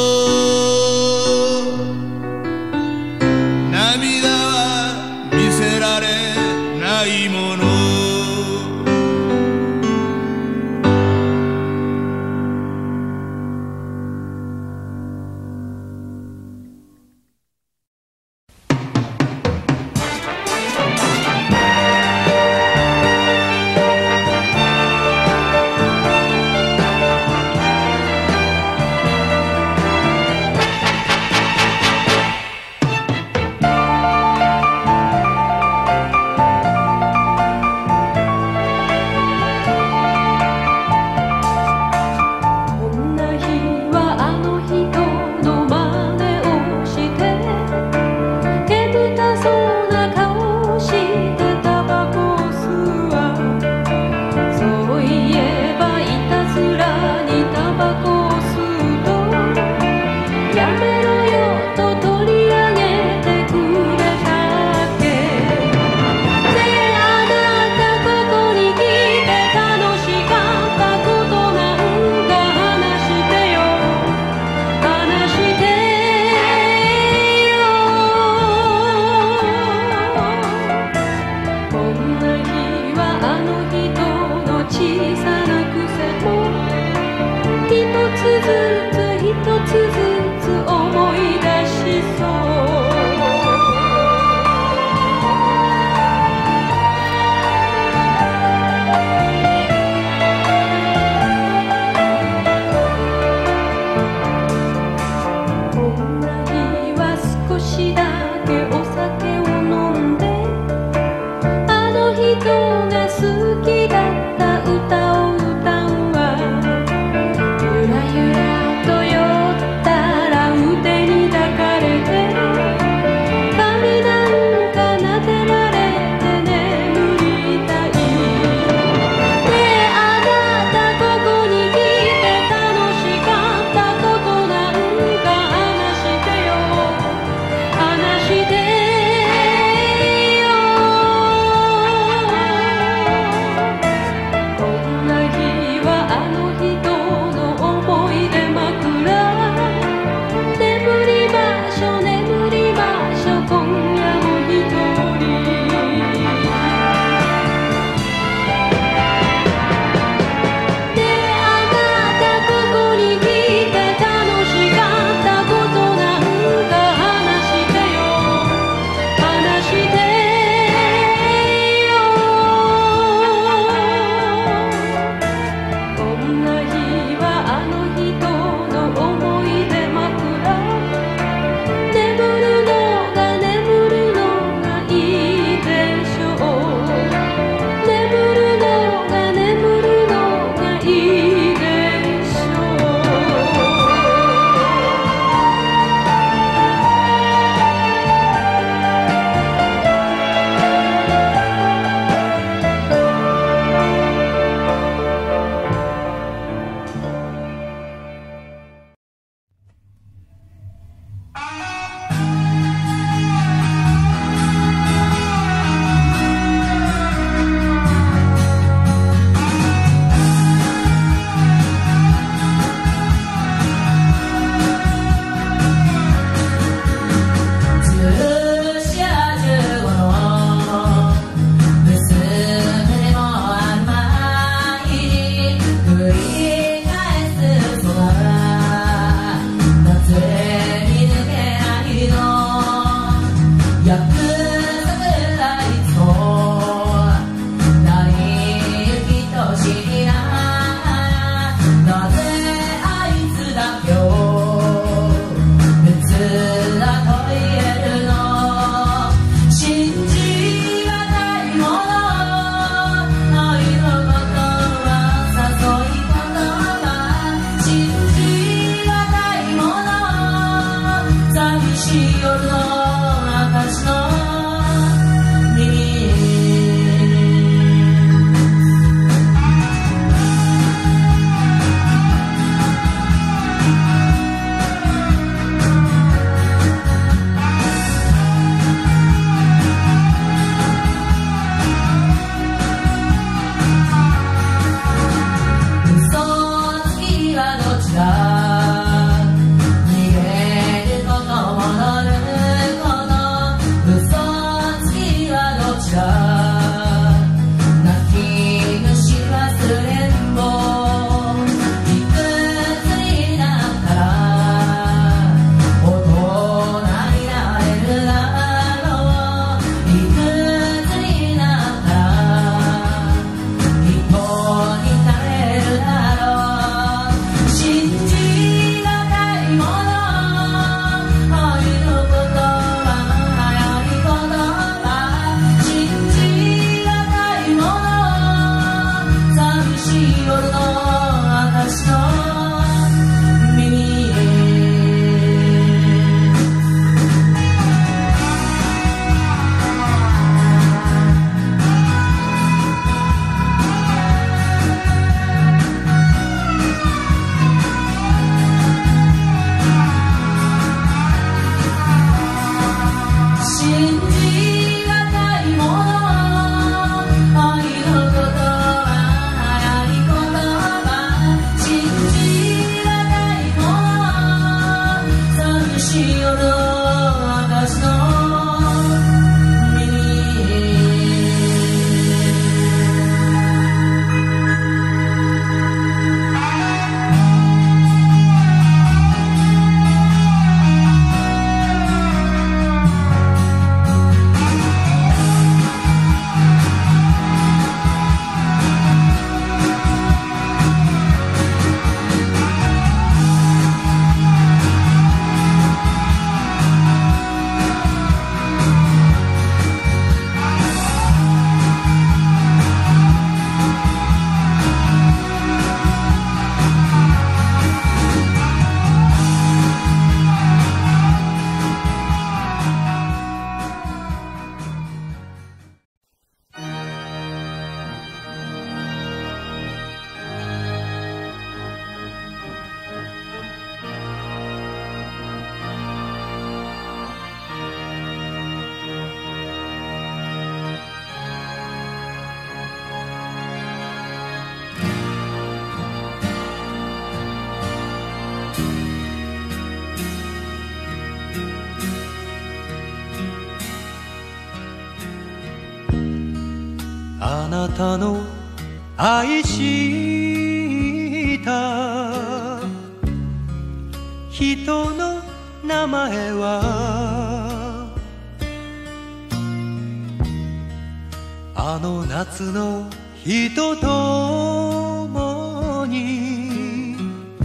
涙は見せられないもの。
逃げることも乗る
なたの愛した人の名前はあの夏の人ともに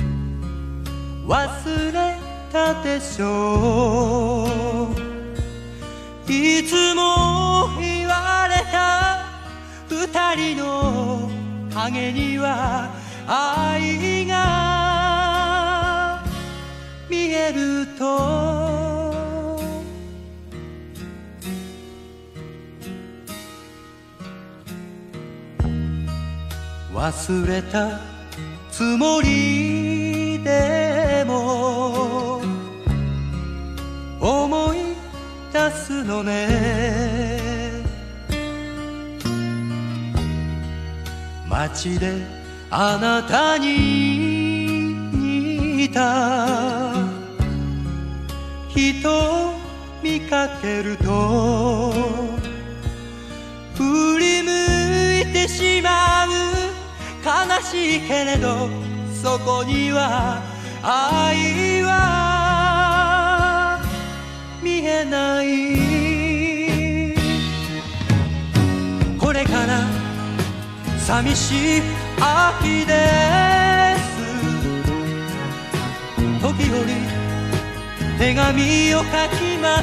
忘れたでしょう。いつも言われた二人の影には愛が見えると忘れたつもりでも思い出すのね。街であなたに似た人を見かけると振り向いてしまう。悲しいけれどそこには愛は見えない。これから寂しい秋です。時折手紙を書きます。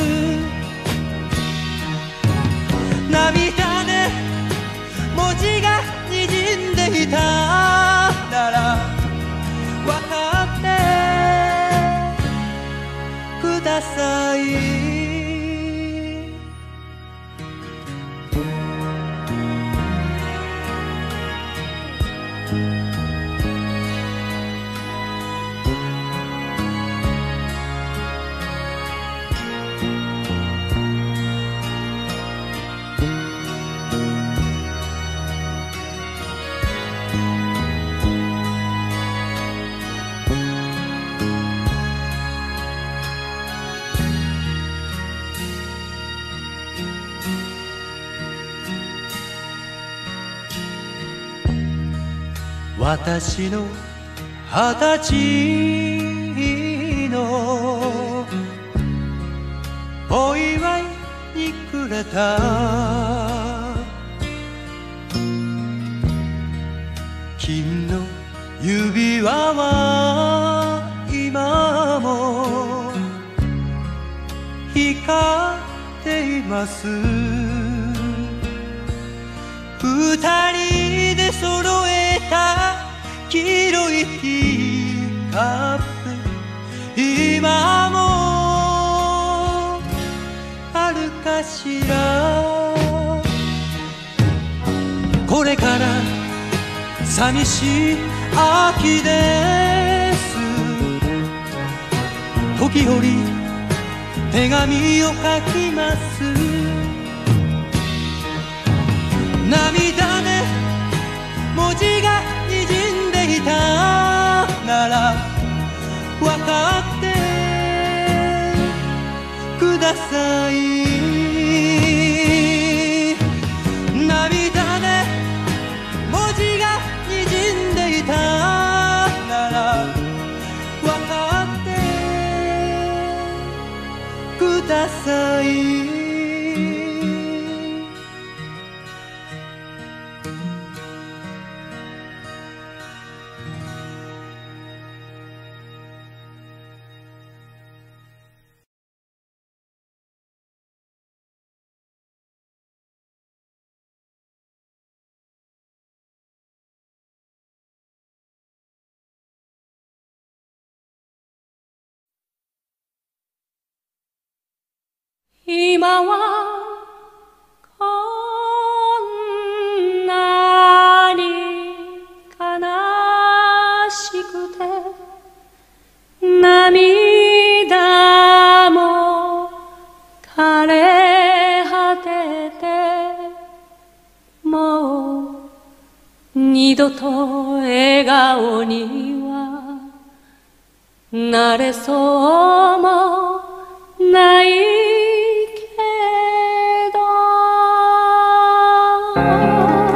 涙で文字がにじんでいたなら分かってください。私の二十歳のお祝いにくれた金の指輪は今も光っています。二人で揃えた黄色いティーカップ今もあるかしら。これから寂しい秋です。時折手紙を書きます。涙で文字がにじんでいたなら分かってください。涙で文字がにじんでいたなら分かってください。
今はこんなに悲しくて涙も枯れ果ててもう二度と笑顔にはなれそうもないけど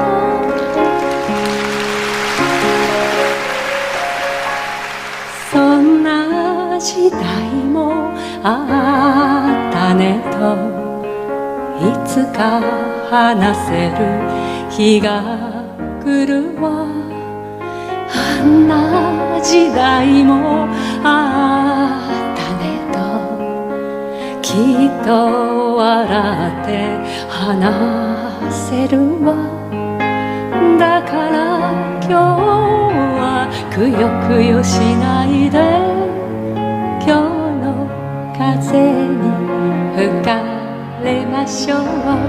もあったねといつか話せる日が来るわ。あんな時代もあったねときっと笑って話せるわ。だから今日はくよくよしないで今日の風に吹かれましょう。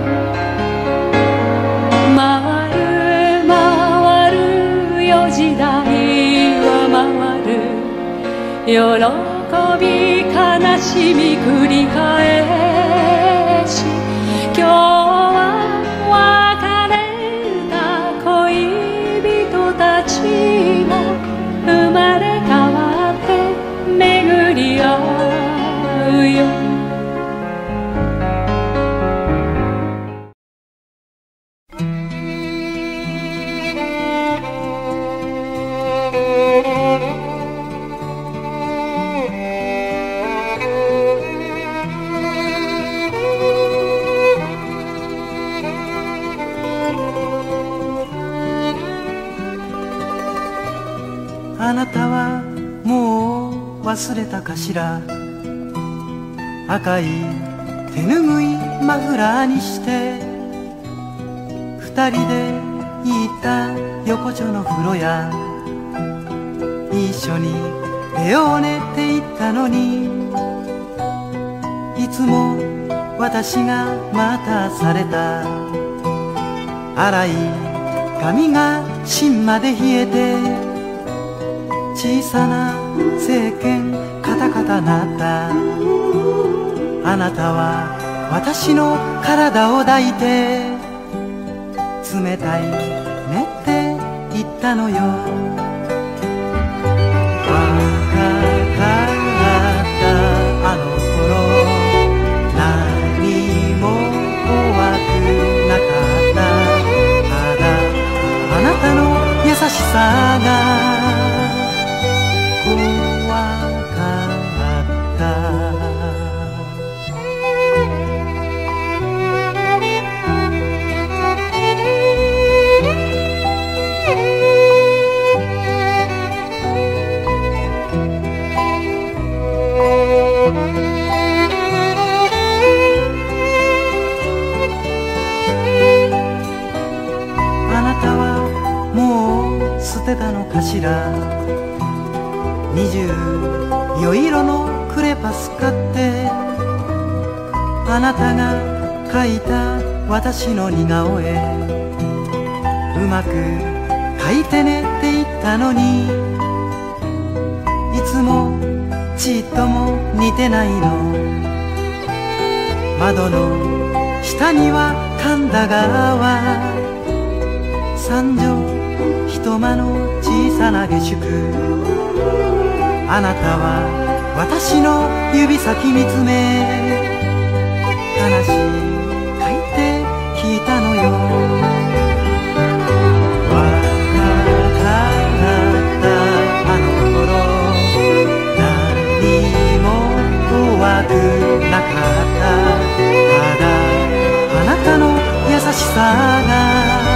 回る回るよ時代は回る。喜び悲しみ繰り返し今日は別れた恋人たちも生まれ変わって巡り合うよ。
あなたはもう忘れたかしら。赤い手ぬぐいマフラーにして二人で行った横丁の風呂や一緒にレオーネって言ったのにいつも私が待たされた。粗い髪が芯まで冷えて小さな石鹸カタカタなった。あなたは私の体を抱いて冷たいねって言ったのよ。若かったあの頃何も怖くなかった。ただあなたの優しさが捨てたのかしら。二十余色のクレパス買ってあなたが描いた私の似顔絵うまく描いてねって言ったのにいつもちっとも似てないの。窓の下には神田川三畳一間の小さな下宿。あなたは私の指先見つめ話書いて聞いたのよ。若かったあの頃何も怖くなかった。ただあなたの優しさが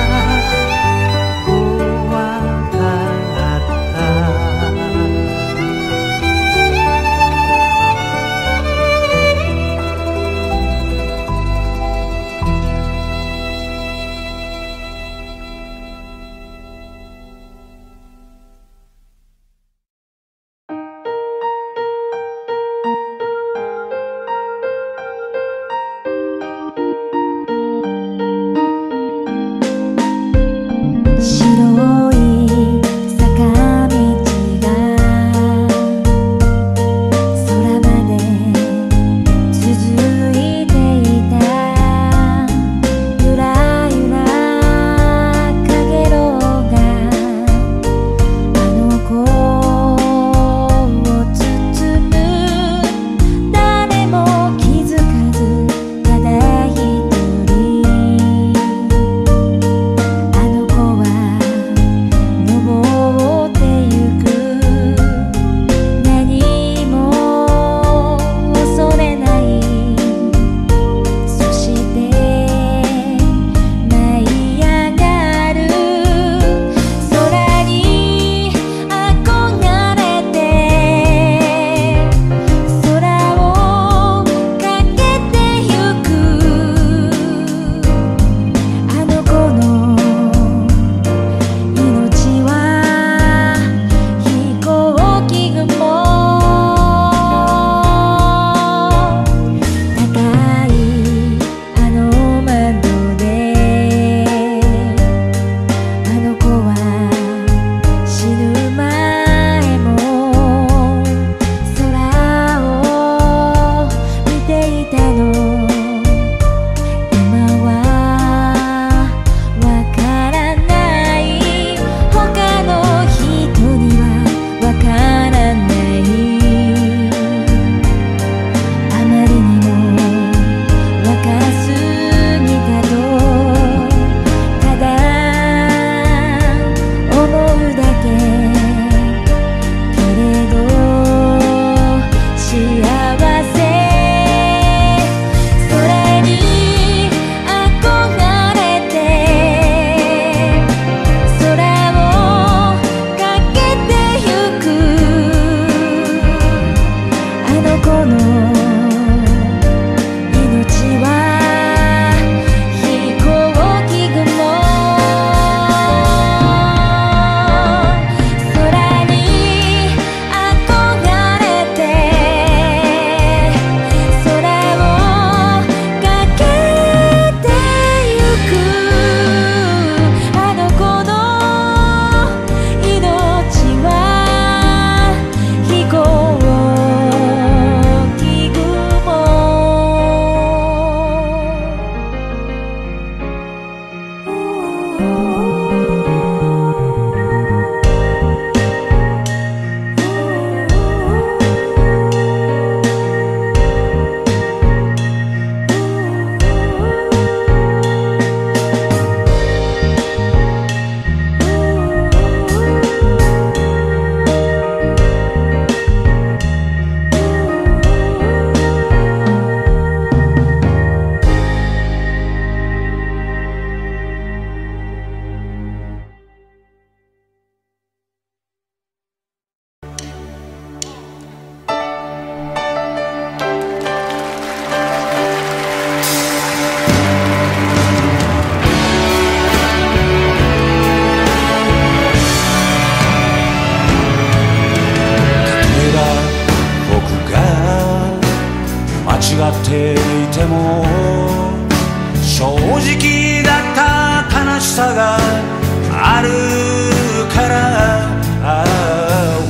っていても正直だった悲しさがあるからああ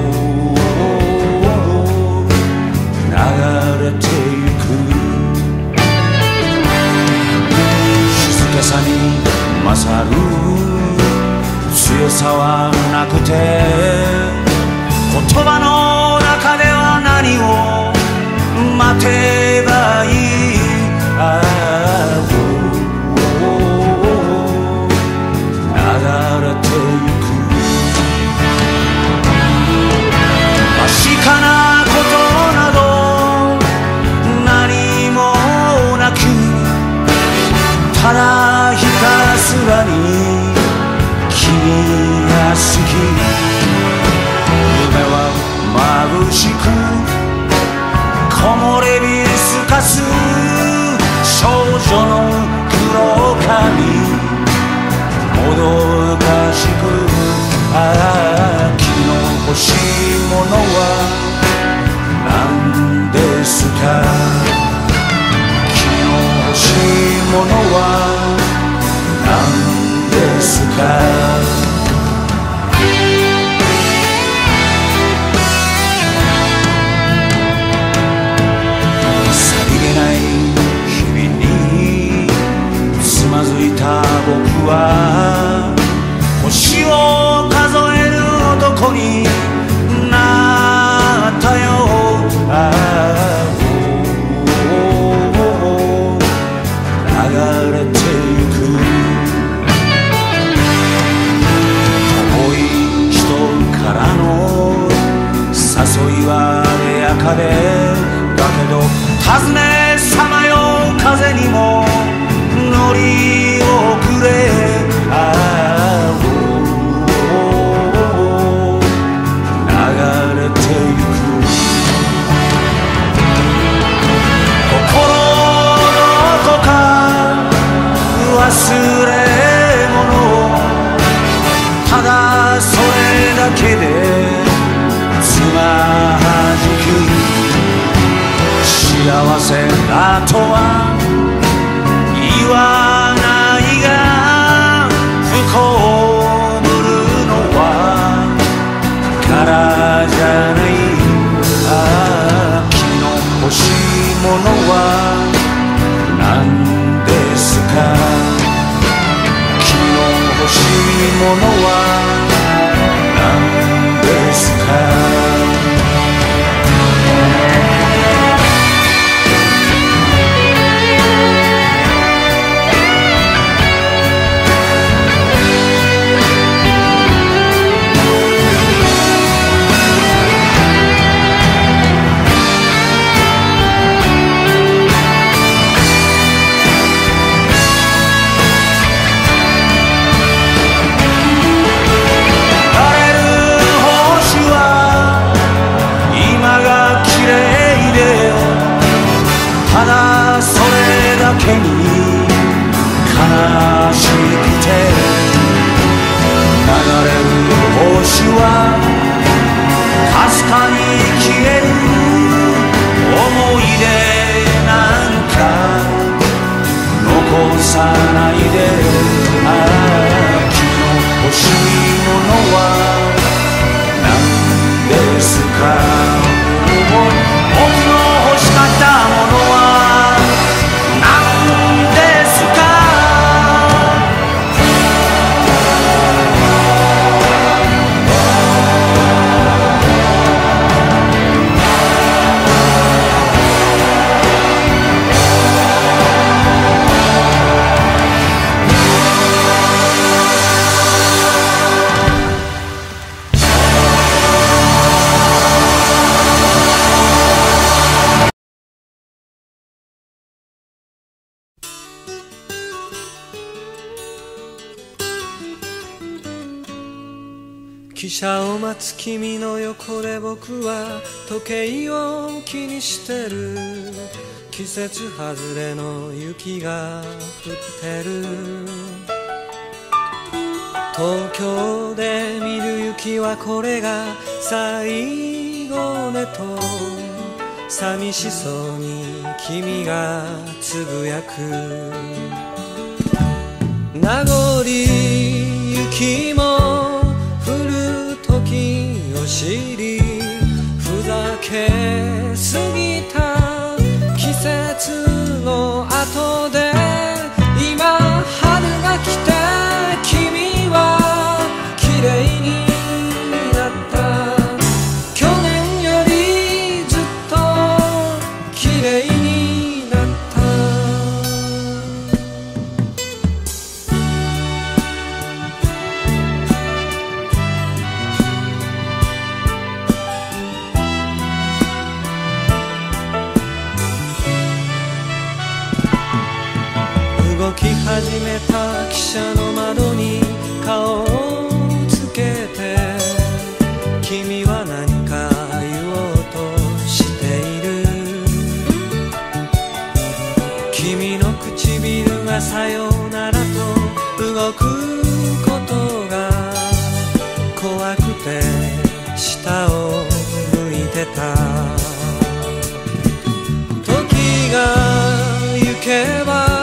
流れてゆく静けさに勝る強さはなくて言葉の中では何を待てばいいああ流れてゆく確かなことなど何もなくただひたすらに君が好き夢は眩しく木漏れ日すかす少女の黒髪もどかしくああ昨日欲しいものは何ですか昨日欲しいものは何ですかつまずいた僕は星を数える男になったよああ流れてゆく遠い人からの誘いは艶やかでだけど尋ねさまよ風にも乗り遅れああ流れてゆく心どこか忘れ物ただそれだけでつまはじく幸せだとは言わないが不幸を塗るのはからじゃないああ君の欲しいものは何ですか君の欲しいものは何ですかしくて流れる星はかすかに消える思い出なんか残さないでああ君の欲しいものは何ですか僕の欲しかったものは何ですか
汽車を待つ君の横で僕は時計を気にしてる季節外れの雪が降ってる東京で見る雪はこれが最後ねと寂しそうに君がつぶやく名残雪も降る時を知りふざけすぎた季節の後で今春が来て君は綺麗になった去年よりずっと綺麗になった動き始めた汽車の窓に顔をつけて君は何か言おうとしている君の唇がさよならと動くことが怖くて下を向いてた時が行けば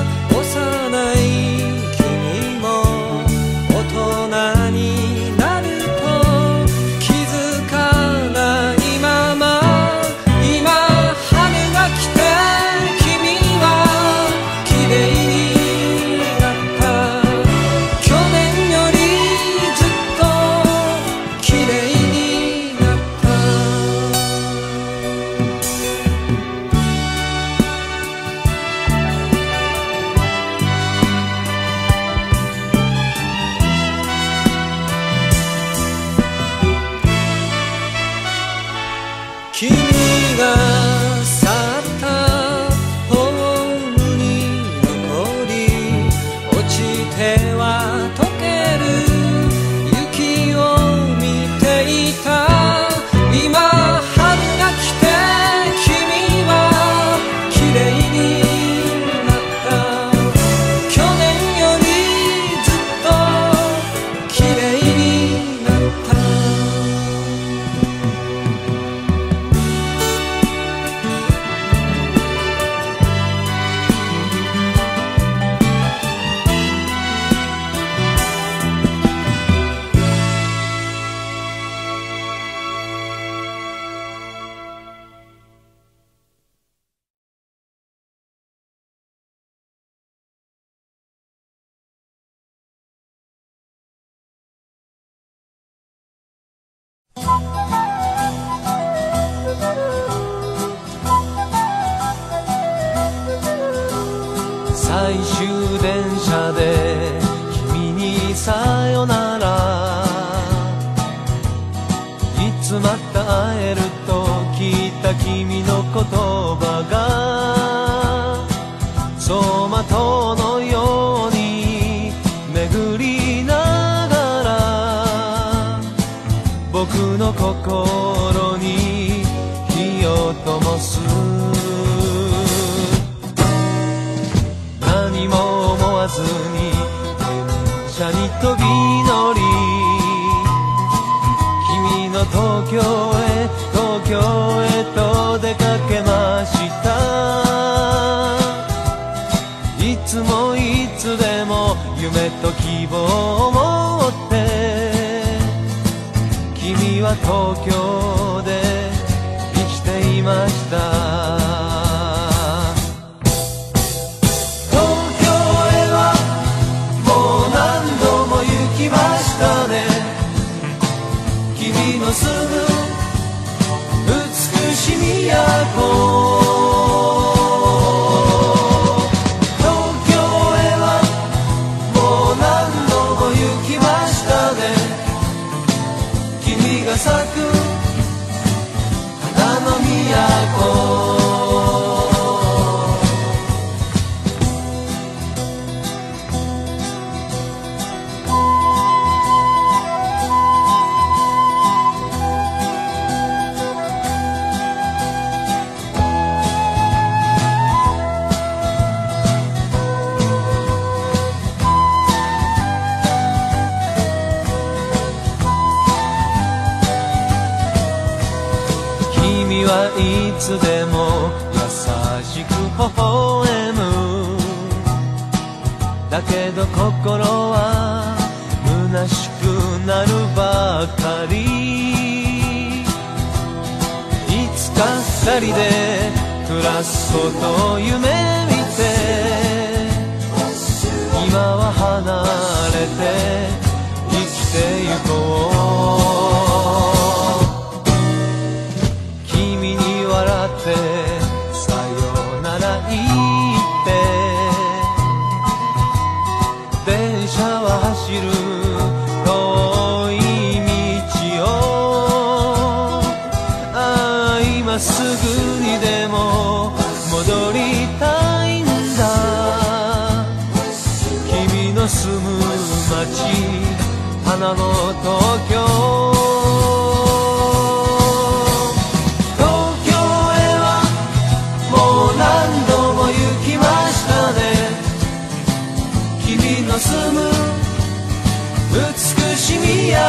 君が去ったホームに残り落ちては溶ける雪を見ていた今春が来て君は綺麗になった去年よりずっと綺麗になった
最終電車で君にさよならいつまた会えると聞いた君の言葉が走馬灯のように巡りながら僕の心に火を灯す何も思わず望を持って君は東京で生きていました。東京へはもう何度も行きましたね。君の住む美しい都咲く花の都。いつでも優しく微笑む。だけど心は虚しくなるばかり。いつか二人で暮らそうと夢見て今は離れて生きてゆこう。さよなら言って電車は走る遠い道を、ああ今すぐにでも戻りたいんだ。君の住む街花の東京。住む美しい都。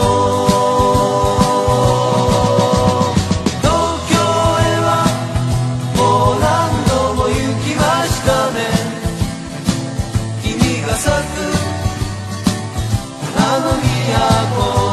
東京へはもう何度も行きましたね。君が咲く花の都。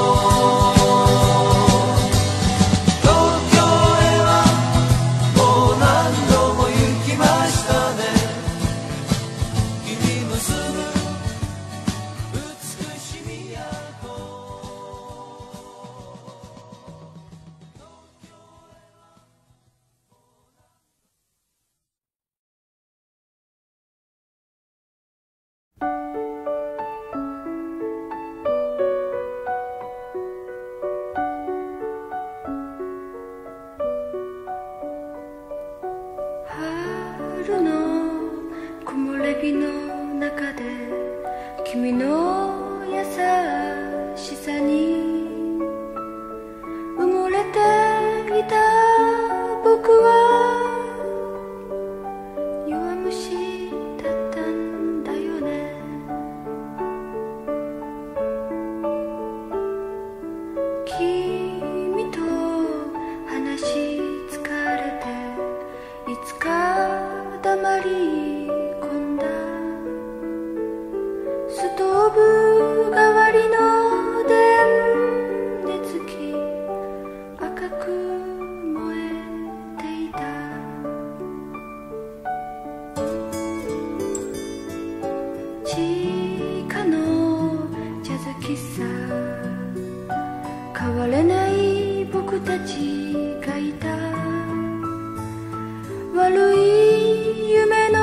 春の木漏れ日の中で君の優しさに埋もれていた僕は弱虫だったんだよね。君と話し疲れていつか黙り込んだストーブ代わりの電熱器赤く燃えていた。地下のジャズ喫茶変われない僕たちがいた。悪い夢の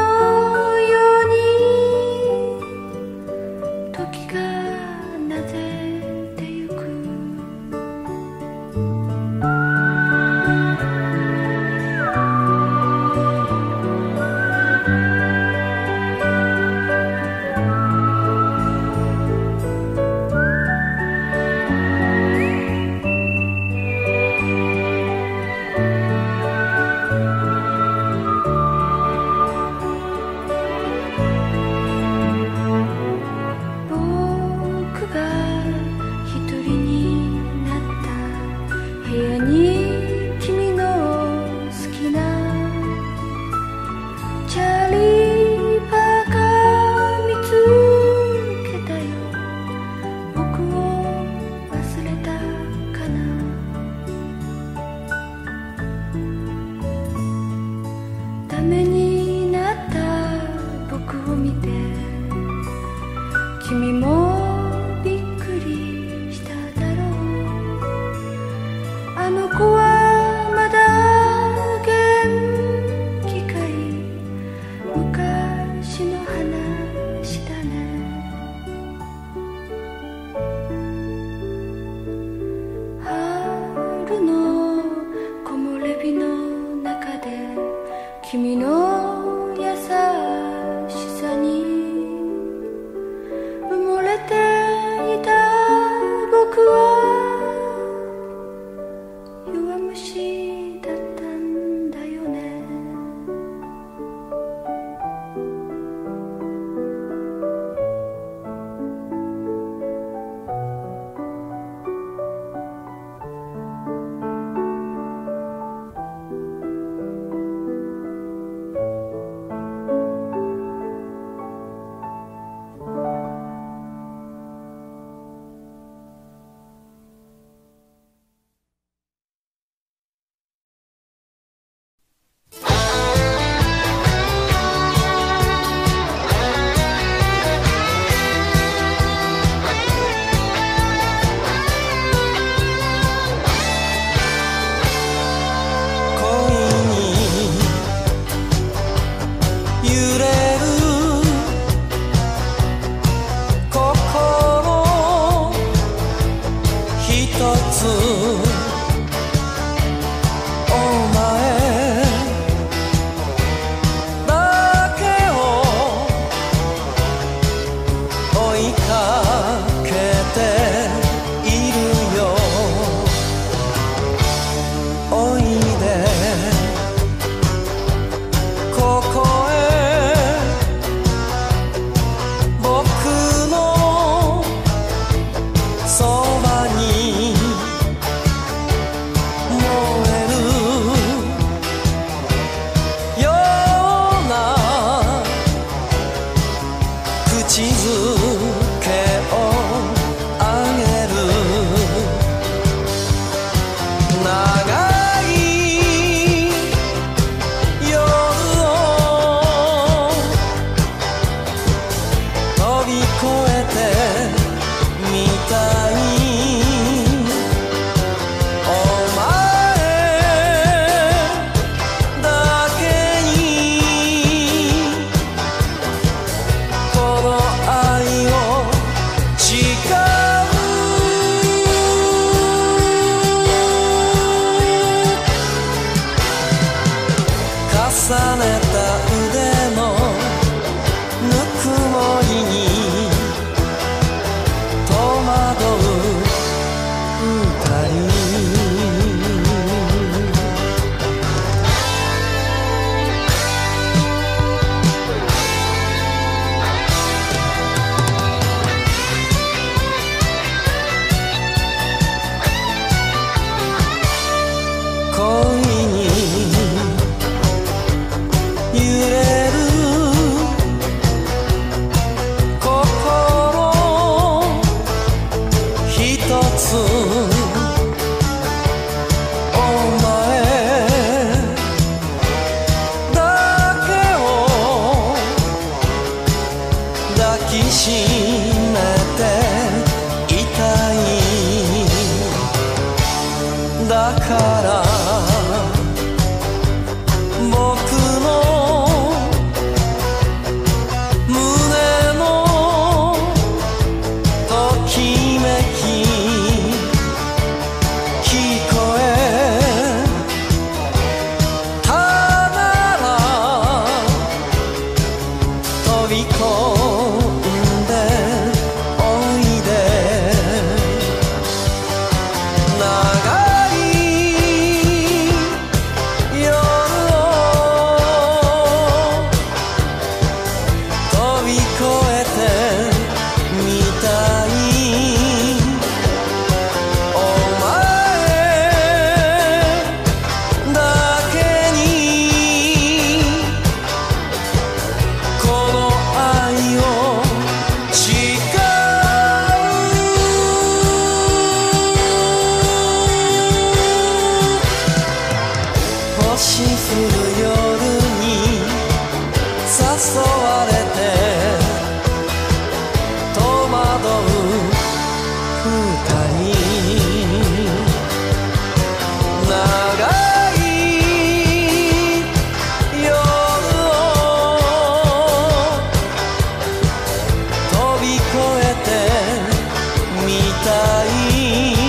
君の優しさに埋もれていた僕は弱虫だったんだよね。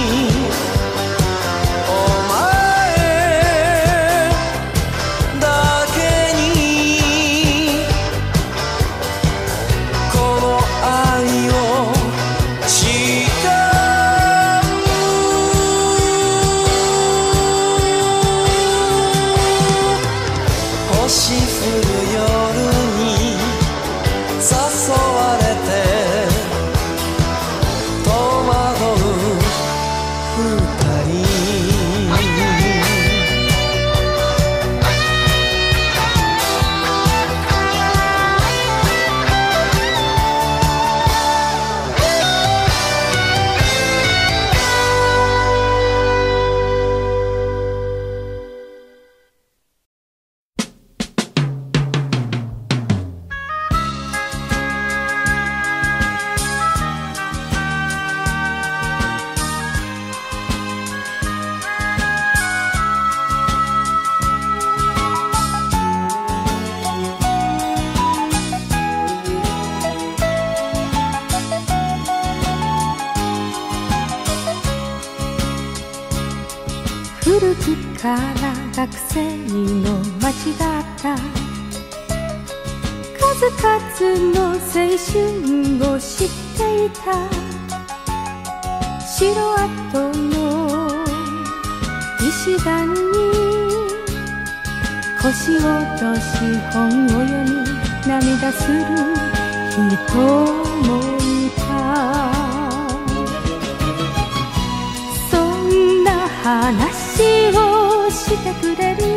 だ
から学生の街だった。数々の青春を知っていた。城跡の石段に腰を落とし本を読み涙する人もいた。そんな話をしてくれる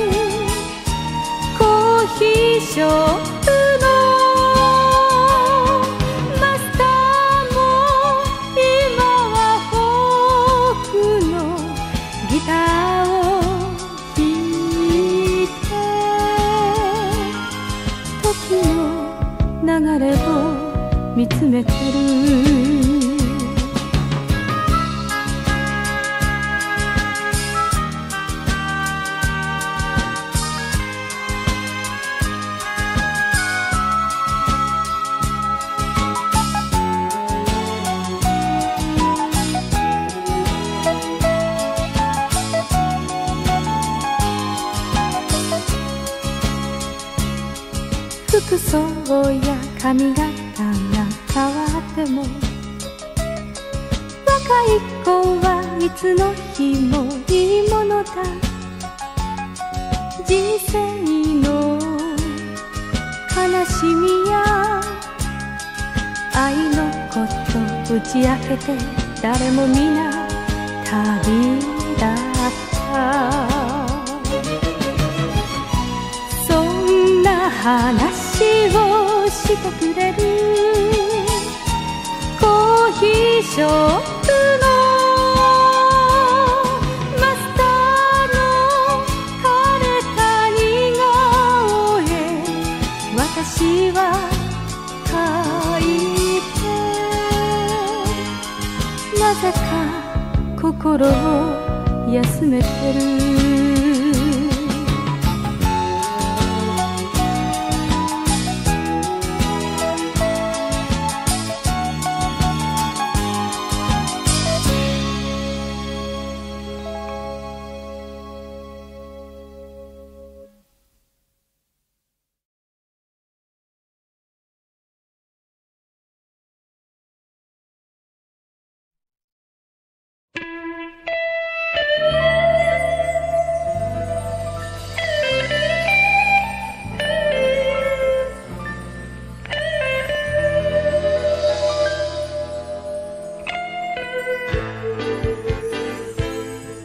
コーヒーショップのマスターも今はフォークのギターを弾いて時の流れを見つめてる。服装や髪型が変わっても若い子はいつの日もいいものだ。人生の悲しみや愛のこと打ち明けて誰も皆旅立った。そんな話をしてくれるコーヒーショップのマスターの枯れた似顔絵私は描いてなぜか心を休めてる。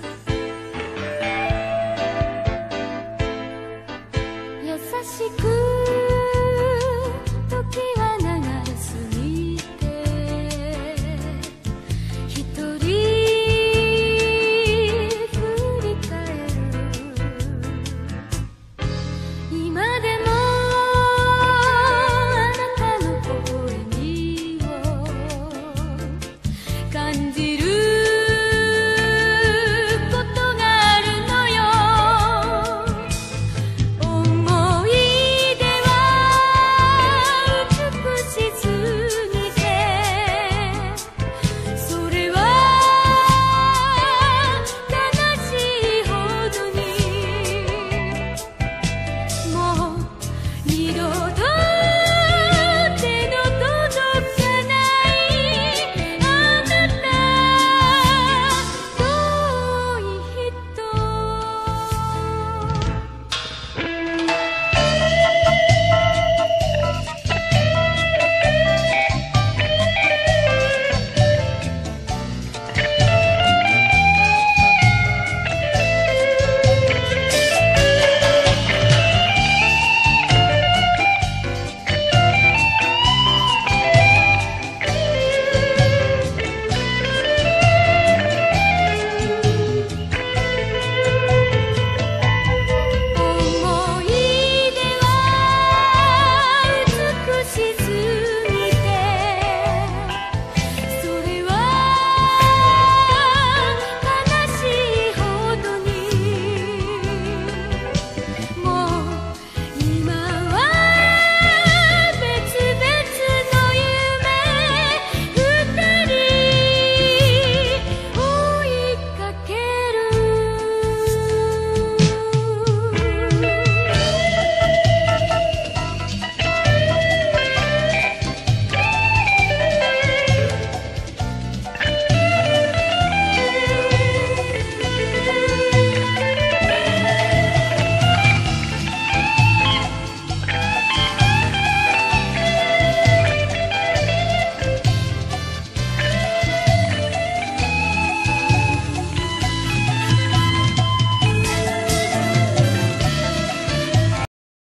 優しく